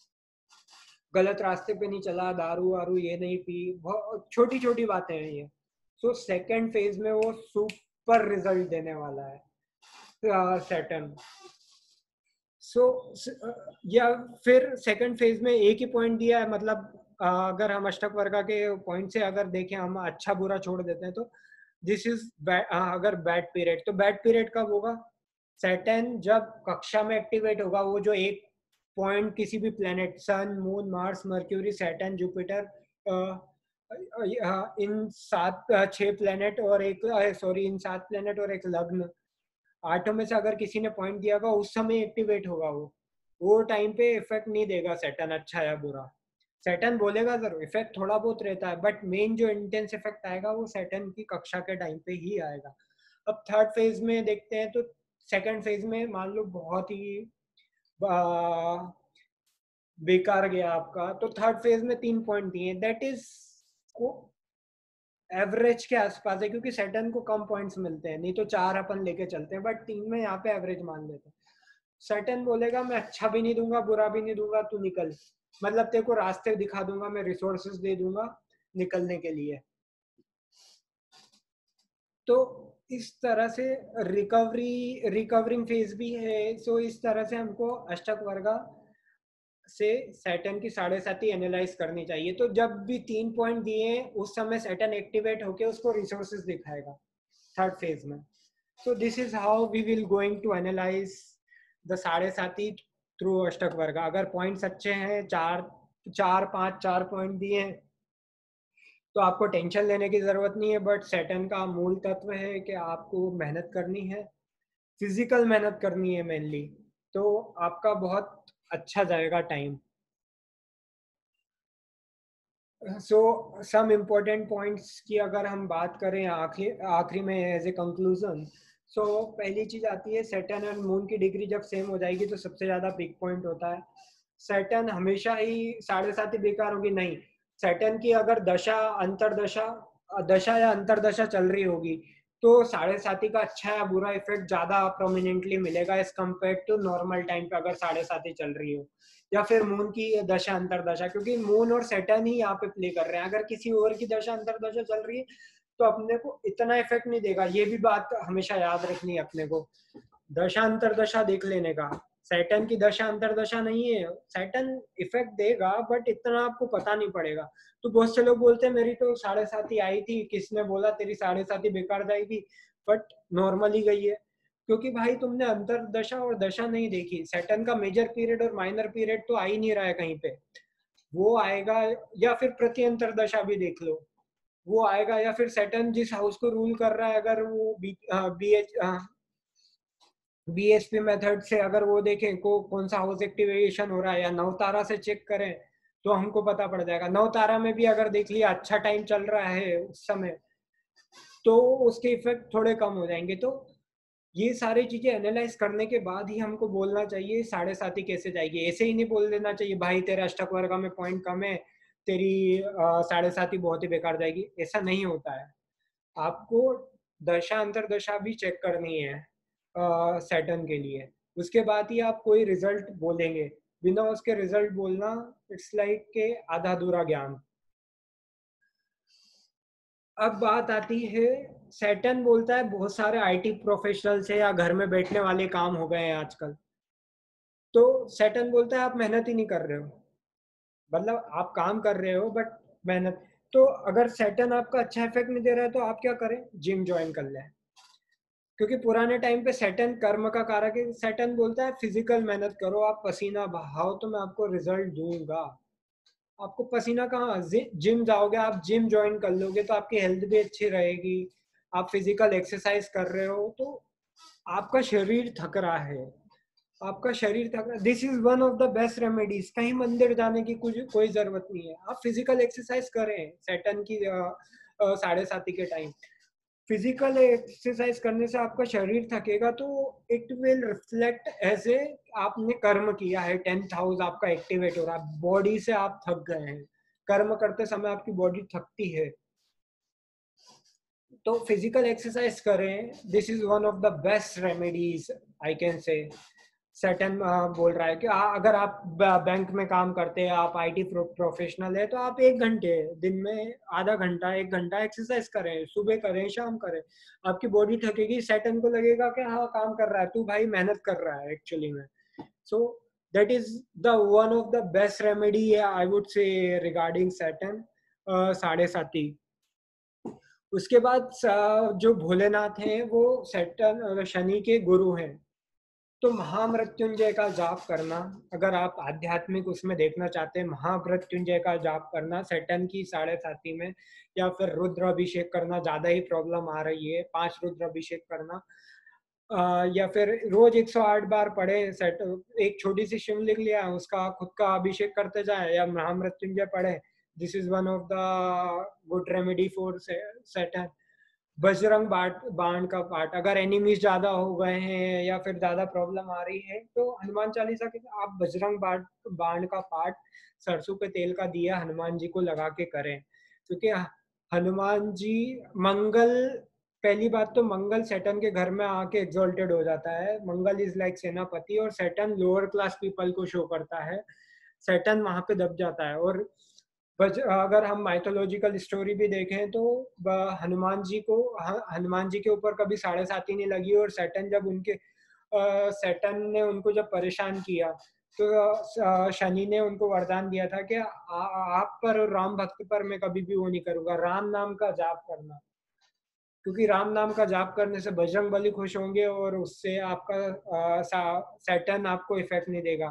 गलत रास्ते पे नहीं चला, दारू वारू ये नहीं पी, बहुत छोटी छोटी बातें हैं ये। सो सेकंड फेज में वो सुपर रिजल्ट देने वाला है सैटर्न। सो या फिर सेकंड फेज में एक ही पॉइंट दिया है, मतलब uh, अगर हम अष्टक वर्गा के पॉइंट से अगर देखें, हम अच्छा बुरा छोड़ देते हैं, तो दिस इज अगर बैड पीरियड, तो बैड पीरियड कब होगा? सैटर्न जब कक्षा में एक्टिवेट होगा, वो जो एक पॉइंट किसी भी planet, sun, moon, Mars, Mercury, Saturn, Jupiter, इन सात छह प्लेनेट और एक सॉरी इन सात प्लेनेट और एक लग्न, आठों में से अगर किसी ने पॉइंट दिया होगा, उस समय एक्टिवेट होगा वो वो टाइम पे इफेक्ट नहीं देगा सैटर्न, अच्छा या बुरा। सैटर्न बोलेगा जरूर, इफेक्ट थोड़ा बहुत रहता है, बट मेन जो इंटेंस इफेक्ट आएगा वो सैटर्न की कक्षा के टाइम पे ही आएगा। अब थर्ड फेज में देखते हैं, तो सेकंड फेज में मान लो बहुत ही बेकार गया आपका, तो थर्ड फेज में तीन पॉइंट दिए, दैट इज को एवरेज के आसपास है, क्योंकि सैटर्न को कम पॉइंट्स मिलते हैं, नहीं तो चार अपन लेके चलते हैं, बट तीन में यहाँ पे एवरेज मान लेते हैं। सैटर्न बोलेगा मैं अच्छा भी नहीं दूंगा बुरा भी नहीं दूंगा, तू निकल, मतलब तेरे को रास्ते दिखा दूंगा, मैं रिसोर्सेज दे दूंगा निकलने के लिए। तो इस तरह से रिकवरी रिकवरिंग फेज भी है। सो इस तरह से हमको अष्टक वर्गा से सैटर्न की साढ़े साथी एनालाइज करनी चाहिए। तो जब भी तीन पॉइंट दिए उस समय सैटर्न एक्टिवेट होके उसको रिसोर्सेज दिखाएगा थर्ड फेज में। So this is how we will going to analyse the sade sati through अष्टक वर्ग। अगर पॉइंट्स अच्छे हैं, चार चार पांच चार पॉइंट दिए हैं, तो आपको टेंशन लेने की जरूरत नहीं है। बट सैटर्न का मूल तत्व है कि आपको मेहनत करनी है, फिजिकल मेहनत करनी है मेनली, तो आपका बहुत अच्छा जाएगा time. So some important points की अगर हम बात करें आखिर आखिरी में एज ए कंक्लूजन, सो पहली चीज आती है सैटर्न एंड मून की डिग्री जब सेम हो जाएगी तो सबसे ज्यादा पिक पॉइंट होता है। सैटर्न हमेशा ही साढ़े सात ही बेकार होगी नहीं, सैटर्न की अगर दशा अंतरदशा दशा या अंतरदशा चल रही होगी तो साढ़े साथी का अच्छा या बुरा इफेक्ट ज्यादा प्रोमिनेंटली मिलेगा as compare to normal time पे, अगर साढ़े साथी चल रही हो, या फिर मून की दशा अंतरदशा, क्योंकि मून और सैटर्न ही यहाँ पे प्ले कर रहे हैं। अगर किसी और की दशा अंतरदशा चल रही है तो अपने को इतना इफेक्ट नहीं देगा। ये भी बात हमेशा याद रखनी है अपने को, दशा अंतरदशा देख लेने का। सैटर्न की दशा अंतरदशा नहीं है, सैटर्न इफेक्ट देगा बट इतना आपको पता नहीं पड़ेगा। तो बहुत से लोग बोलते हैं मेरी तो साढ़े साथी आई थी, किसने बोला तेरी साढ़े साथी बेकार जाएगी, बट नॉर्मल ही गई है, क्योंकि भाई तुमने अंतरदशा और दशा नहीं देखी। सैटर्न का मेजर पीरियड और माइनर पीरियड तो आ ही नहीं रहा है कहीं पे, वो आएगा। या फिर प्रति अंतर दशा भी देख लो, वो आएगा, या फिर सैटर्न जिस हाउस को रूल कर रहा है, अगर वो B B H B S P method से अगर वो देखें को कौन सा हाउस एक्टिवेशन हो रहा है, या नवतारा से चेक करें तो हमको पता पड़ जाएगा। नवतारा में भी अगर देख लिया अच्छा टाइम चल रहा है उस समय, तो उसके इफेक्ट थोड़े कम हो जाएंगे। तो ये सारी चीजें एनालाइज करने के बाद ही हमको बोलना चाहिए साढ़े साथी कैसे जाएगी। ऐसे ही नहीं बोल देना चाहिए भाई तेरा अष्टक वर्ग में पॉइंट कम है, तेरी अ, साढ़े साथी बहुत ही बेकार जाएगी। ऐसा नहीं होता है। आपको दशा अंतर दशा भी चेक करनी है सैटर्न के लिए, उसके बाद ही आप कोई रिजल्ट बोलेंगे। बिना उसके रिजल्ट बोलना इट्स लाइक के आधा अधूरा ज्ञान। अब बात आती है, सैटर्न बोलता है बहुत सारे आईटी प्रोफेशनल्स है या घर में बैठने वाले काम हो गए हैं आजकल। तो सैटर्न बोलता है आप मेहनत ही नहीं कर रहे हो, मतलब आप काम कर रहे हो बट मेहनत। तो अगर सैटर्न आपका अच्छा इफेक्ट नहीं दे रहा है तो आप क्या करें, जिम ज्वाइन कर लें। क्योंकि पुराने टाइम पे सैटर्न कर्म का कारक है। सैटर्न बोलता है फिजिकल मेहनत करो, आप पसीना बहाओ तो मैं आपको रिजल्ट दूंगा। आपको पसीना कहाँ, जिम जाओगे, आप जिम ज्वाइन कर लोगे तो आपकी हेल्थ भी अच्छी रहेगी। आप फिजिकल एक्सरसाइज कर रहे हो तो आपका शरीर थक रहा है, आपका शरीर थक रहा है, this is one of the best remedies. कहीं मंदिर जाने की कुछ कोई जरूरत नहीं है, आप फिजिकल एक्सरसाइज करें सैटर्न की साढ़े साथी के टाइम। फिजिकल एक्सरसाइज करने से आपका शरीर थकेगा तो it will reflect as a आपने कर्म किया है, टेंथ हाउस आपका एक्टिवेट हो रहा है, बॉडी से आप थक गए हैं। कर्म करते समय आपकी बॉडी थकती है, तो फिजिकल एक्सरसाइज करें। This is one of the best remedies I can say. Saturn बोल रहा है कि आ, अगर आप बैंक में काम करते हैं, आप आईटी प्रोफेशनल है, तो आप एक घंटे दिन में आधा घंटा एक घंटा एक्सरसाइज करें, सुबह करें शाम करें। आपकी बॉडी थकेगी, सैटर्न को लगेगा कि हाँ काम कर रहा है तू भाई, मेहनत कर रहा है एक्चुअली में। So that is the one of the best remedy I would say regarding Saturn sade sati. उसके बाद जो भोलेनाथ हैं वो सैटर्न शनि के गुरु हैं। तो महामृत्युंजय का जाप करना, अगर आप आध्यात्मिक उसमें देखना चाहते हैं, महामृत्युंजय का जाप करना सैटर्न की साढ़े साथी में, या फिर रुद्र अभिषेक करना, ज्यादा ही प्रॉब्लम आ रही है पांच रुद्र अभिषेक करना, आ, या फिर रोज एक सौ आठ बार पढ़े सेट, एक छोटी सी शिवलिंग लिया उसका खुद का अभिषेक करते जाए, या महामृत्युंजय पढ़े। This is one of the good remedy for Saturn. Bajrang Baan का पाठ, अगर एनिमीज ज्यादा हो गए हैं या फिर ज्यादा प्रॉब्लम आ रही है तो हनुमान चालीसा के आप बजरंग बाण का पाठ सरसों के तेल का दिया हनुमान जी को लगा के करें। क्योंकि हनुमान जी मंगल, पहली बात तो मंगल सैटर्न के घर में आके एग्जॉल्टेड हो जाता है। मंगल इज लाइक सेनापति, और सैटर्न लोअर क्लास पीपल को शो करता है। सैटर्न वहां पे दब जाता है। और अगर हम माइथोलॉजिकल स्टोरी भी देखें तो हनुमान जी को हनुमान जी के ऊपर कभी साढ़े साती नहीं लगी, और सैटर्न जब उनके सैटर्न ने उनको जब परेशान किया तो शनि ने उनको वरदान दिया था कि आ, आप पर और राम भक्त पर मैं कभी भी वो नहीं करूंगा, राम नाम का जाप करना। क्योंकि राम नाम का जाप करने से बजरंग बली खुश होंगे और उससे आपका सैटर्न आपको इफेक्ट नहीं देगा।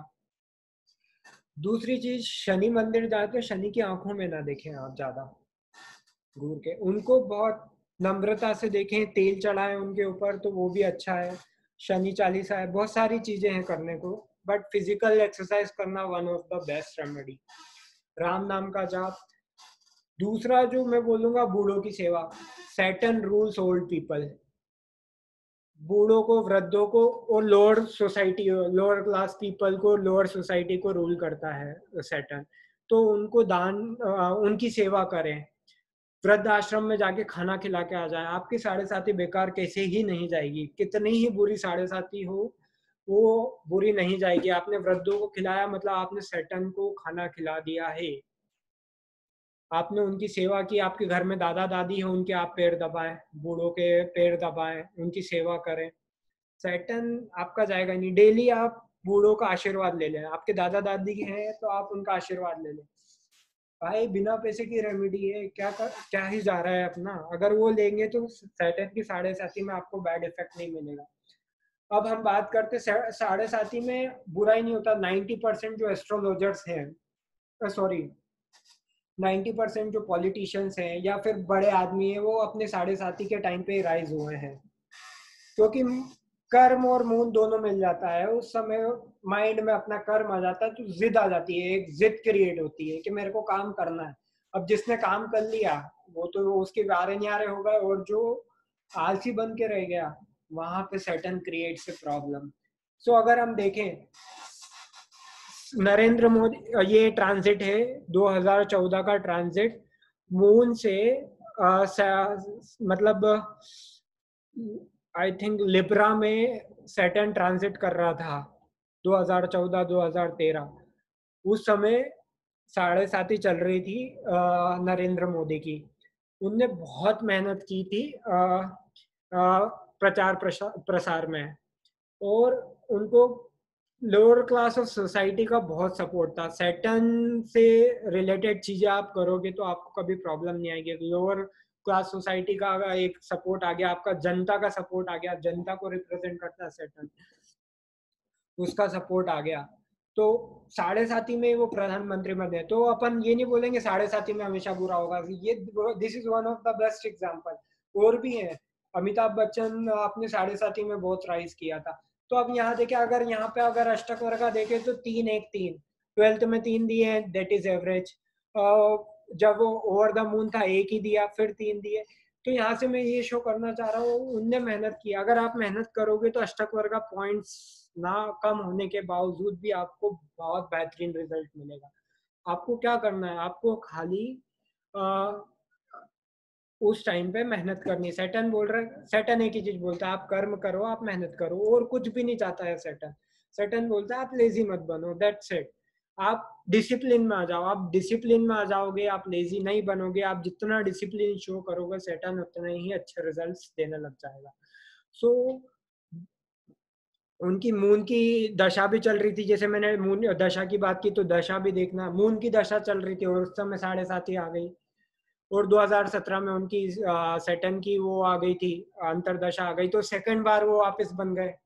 दूसरी चीज, शनि मंदिर जाके शनि की आंखों में ना देखें आप ज्यादा घूर के, उनको बहुत नम्रता से देखें, तेल चढ़ाएं उनके ऊपर तो वो भी अच्छा है। शनि चालीसा है, बहुत सारी चीजें हैं करने को, बट फिजिकल एक्सरसाइज करना one of the best remedy, Ram नाम का जाप। दूसरा जो मैं बोलूंगा, बूढ़ों की सेवा। सैटर्न रूल्स ओल्ड पीपल, बूढ़ों को, वृद्धों को, और lower society, lower class people को, लोअर सोसाइटी को रूल करता है सैटर्न। तो उनको दान, उनकी सेवा करें, वृद्ध आश्रम में जाके खाना खिला के आ जाए। आपकी साढ़े साथी बेकार कैसे ही नहीं जाएगी, कितनी ही बुरी साढ़े साथी हो वो बुरी नहीं जाएगी। आपने वृद्धों को खिलाया मतलब आपने सैटर्न को खाना खिला दिया है, आपने उनकी सेवा की। आपके घर में दादा दादी है, उनके आप पैर दबाएं, बूढ़ों के पैर दबाएं, उनकी सेवा करें। सैटर्न आपका जाएगा नहीं। डेली आप बूढ़ों का आशीर्वाद ले लें, आपके दादा दादी हैं तो आप उनका आशीर्वाद ले लें। भाई बिना पैसे की रेमेडी है, क्या कर, क्या ही जा रहा है अपना। अगर वो लेंगे तो सैटर्न की साढ़े साथी में आपको बैड इफेक्ट नहीं मिलेगा। अब हम बात करते साढ़े साथी में बुरा ही नहीं होता। नाइन्टी परसेंट जो एस्ट्रोलॉजर्स हैं, सॉरी नाइन्टी परसेंट जो पॉलिटिशियंस हैं या फिर बड़े आदमी हैं वो अपने साढ़े साथी के टाइम पे राइज हुए हैं, क्योंकि कर्म और मून दोनों मिल जाता है उस समय, माइंड में अपना कर्म आ जाता है तो जिद आ जाती है, एक जिद क्रिएट होती है कि मेरे को काम करना है। अब जिसने काम कर लिया वो तो उसके वारे न्यारे हो गए, और जो आलसी बन के रह गया वहां पे Saturn creates a problem. So अगर हम देखें नरेंद्र मोदी, ये ट्रांजिट है दो हज़ार चौदह का ट्रांजिट मून से, आ, मतलब आई थिंक लिब्रा में सैटर्न ट्रांजिट कर रहा था दो हज़ार चौदह दो हज़ार तेरह। उस समय साढ़े साथी चल रही थी आ, नरेंद्र मोदी की। उनने बहुत मेहनत की थी आ, आ, प्रचार प्रसार में, और उनको लोअर क्लास ऑफ सोसाइटी का बहुत सपोर्ट था। सैटर्न से रिलेटेड चीजें आप करोगे तो आपको कभी प्रॉब्लम नहीं आएगी। लोअर क्लास सोसाइटी का एक सपोर्ट आ गया, आपका जनता का सपोर्ट आ गया, जनता को रिप्रेजेंट करता है सैटर्न, उसका सपोर्ट आ गया, तो साढ़े साथी में वो प्रधानमंत्री बने। तो अपन ये नहीं बोलेंगे साढ़े साथी में हमेशा बुरा होगा, ये this is one of the best example. और भी है, अमिताभ बच्चन अपने साढ़े साथी में बहुत राइज किया था। तो अब यहाँ देखे, अगर यहाँ पे अगर अष्टक वर्ग देखे तो तीन एक तीन, ट्वेल्थ में तीन दिए हैं, दैट इज एवरेज। जब वो ओवर द मून था एक ही दिया, फिर तीन दिए। तो यहाँ से मैं ये शो करना चाह रहा हूँ उनने मेहनत की। अगर आप मेहनत करोगे तो अष्टक वर्ग का पॉइंट्स ना कम होने के बावजूद भी आपको बहुत बेहतरीन रिजल्ट मिलेगा। आपको क्या करना है, आपको खाली आ, उस टाइम पे मेहनत करनी है। सैटर्न बोल रहा है, सैटर्न एक ही चीज बोलता है, आप कर्म करो, आप मेहनत करो, और कुछ भी नहीं चाहता है सैटर्न। सैटर्न बोलता है आप लेजी मत बनो, दैट्स इट। आप डिसिप्लिन में आ जाओ, आप डिसिप्लिन में आ जाओगे, आप लेजी नहीं बनोगे। आप जितना डिसिप्लिन शो करोगे सैटर्न उतना ही अच्छे रिजल्ट्स देने लग जाएगा। सो so, उनकी मून की दशा भी चल रही थी, जैसे मैंने मून दशा की बात की तो दशा भी देखना, मून की दशा चल रही थी और उस समय साढ़े सात ही आ गई। और दो हज़ार सत्रह में उनकी सैटर्न की वो आ गई थी, अंतरदशा आ गई, तो सेकंड बार वो वापस बन गए,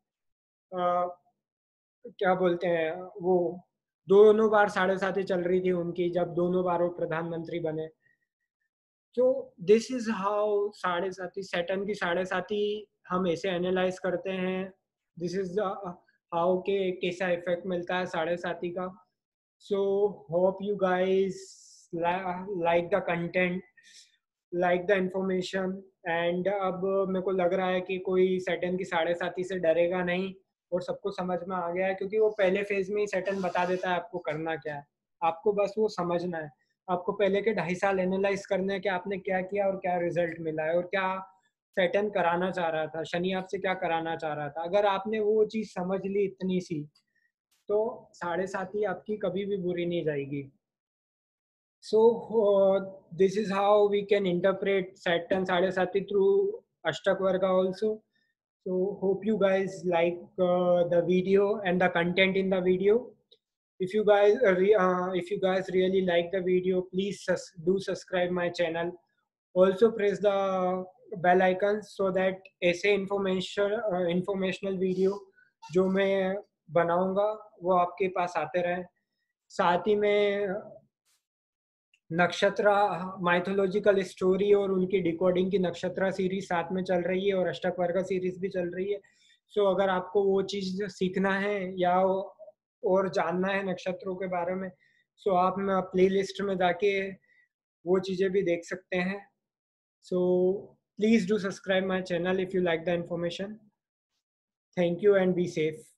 क्या बोलते हैं वो, दोनों बार साढ़े सात ही चल रही थी उनकी, जब दोनों बार वो प्रधानमंत्री बने। तो दिस इज हाउ साढ़े साथी, सैटर्न की साढ़े साथी हम ऐसे एनालाइज करते हैं। दिस इज हाउ के कैसा इफेक्ट मिलता है साढ़े साथी का। So hope you guys like the content, like the information. And अब मेरे को लग रहा है कि कोई सैटर्न की साढ़े साथी से डरेगा नहीं, और सबको समझ में आ गया है, क्योंकि वो पहले फेज में ही सैटर्न बता देता है आपको करना क्या है। आपको बस वो समझना है, आपको पहले के ढाई साल एनालाइज करना है कि आपने क्या किया और क्या रिजल्ट मिला है, और क्या सैटर्न कराना चाह रहा था, शनि आपसे क्या कराना चाह रहा था। अगर आपने वो चीज समझ ली इतनी सी, तो साढ़े साथी आपकी कभी भी बुरी नहीं जाएगी। So uh, this is how we can interpret Saturn Sadhe Sati through Ashtak Varga also. So hope you guys like uh, the video and the content in the video. If you guys uh, re- uh, if you guys really like the video, please sus- do subscribe my channel. Also press the bell icon so that ऐसे information uh, informational video जो मैं बनाऊंगा वो आपके पास आते रहे। साथ ही में नक्षत्र माइथोलॉजिकल स्टोरी और उनकी डिकोडिंग की नक्षत्र सीरीज साथ में चल रही है, और अष्टक वर्ग सीरीज भी चल रही है। सो so, अगर आपको वो चीज सीखना है या और जानना है नक्षत्रों के बारे में, सो so आप प्ले लिस्ट में जाके वो चीजें भी देख सकते हैं। So please do subscribe my channel if you like the information. Thank you and be safe.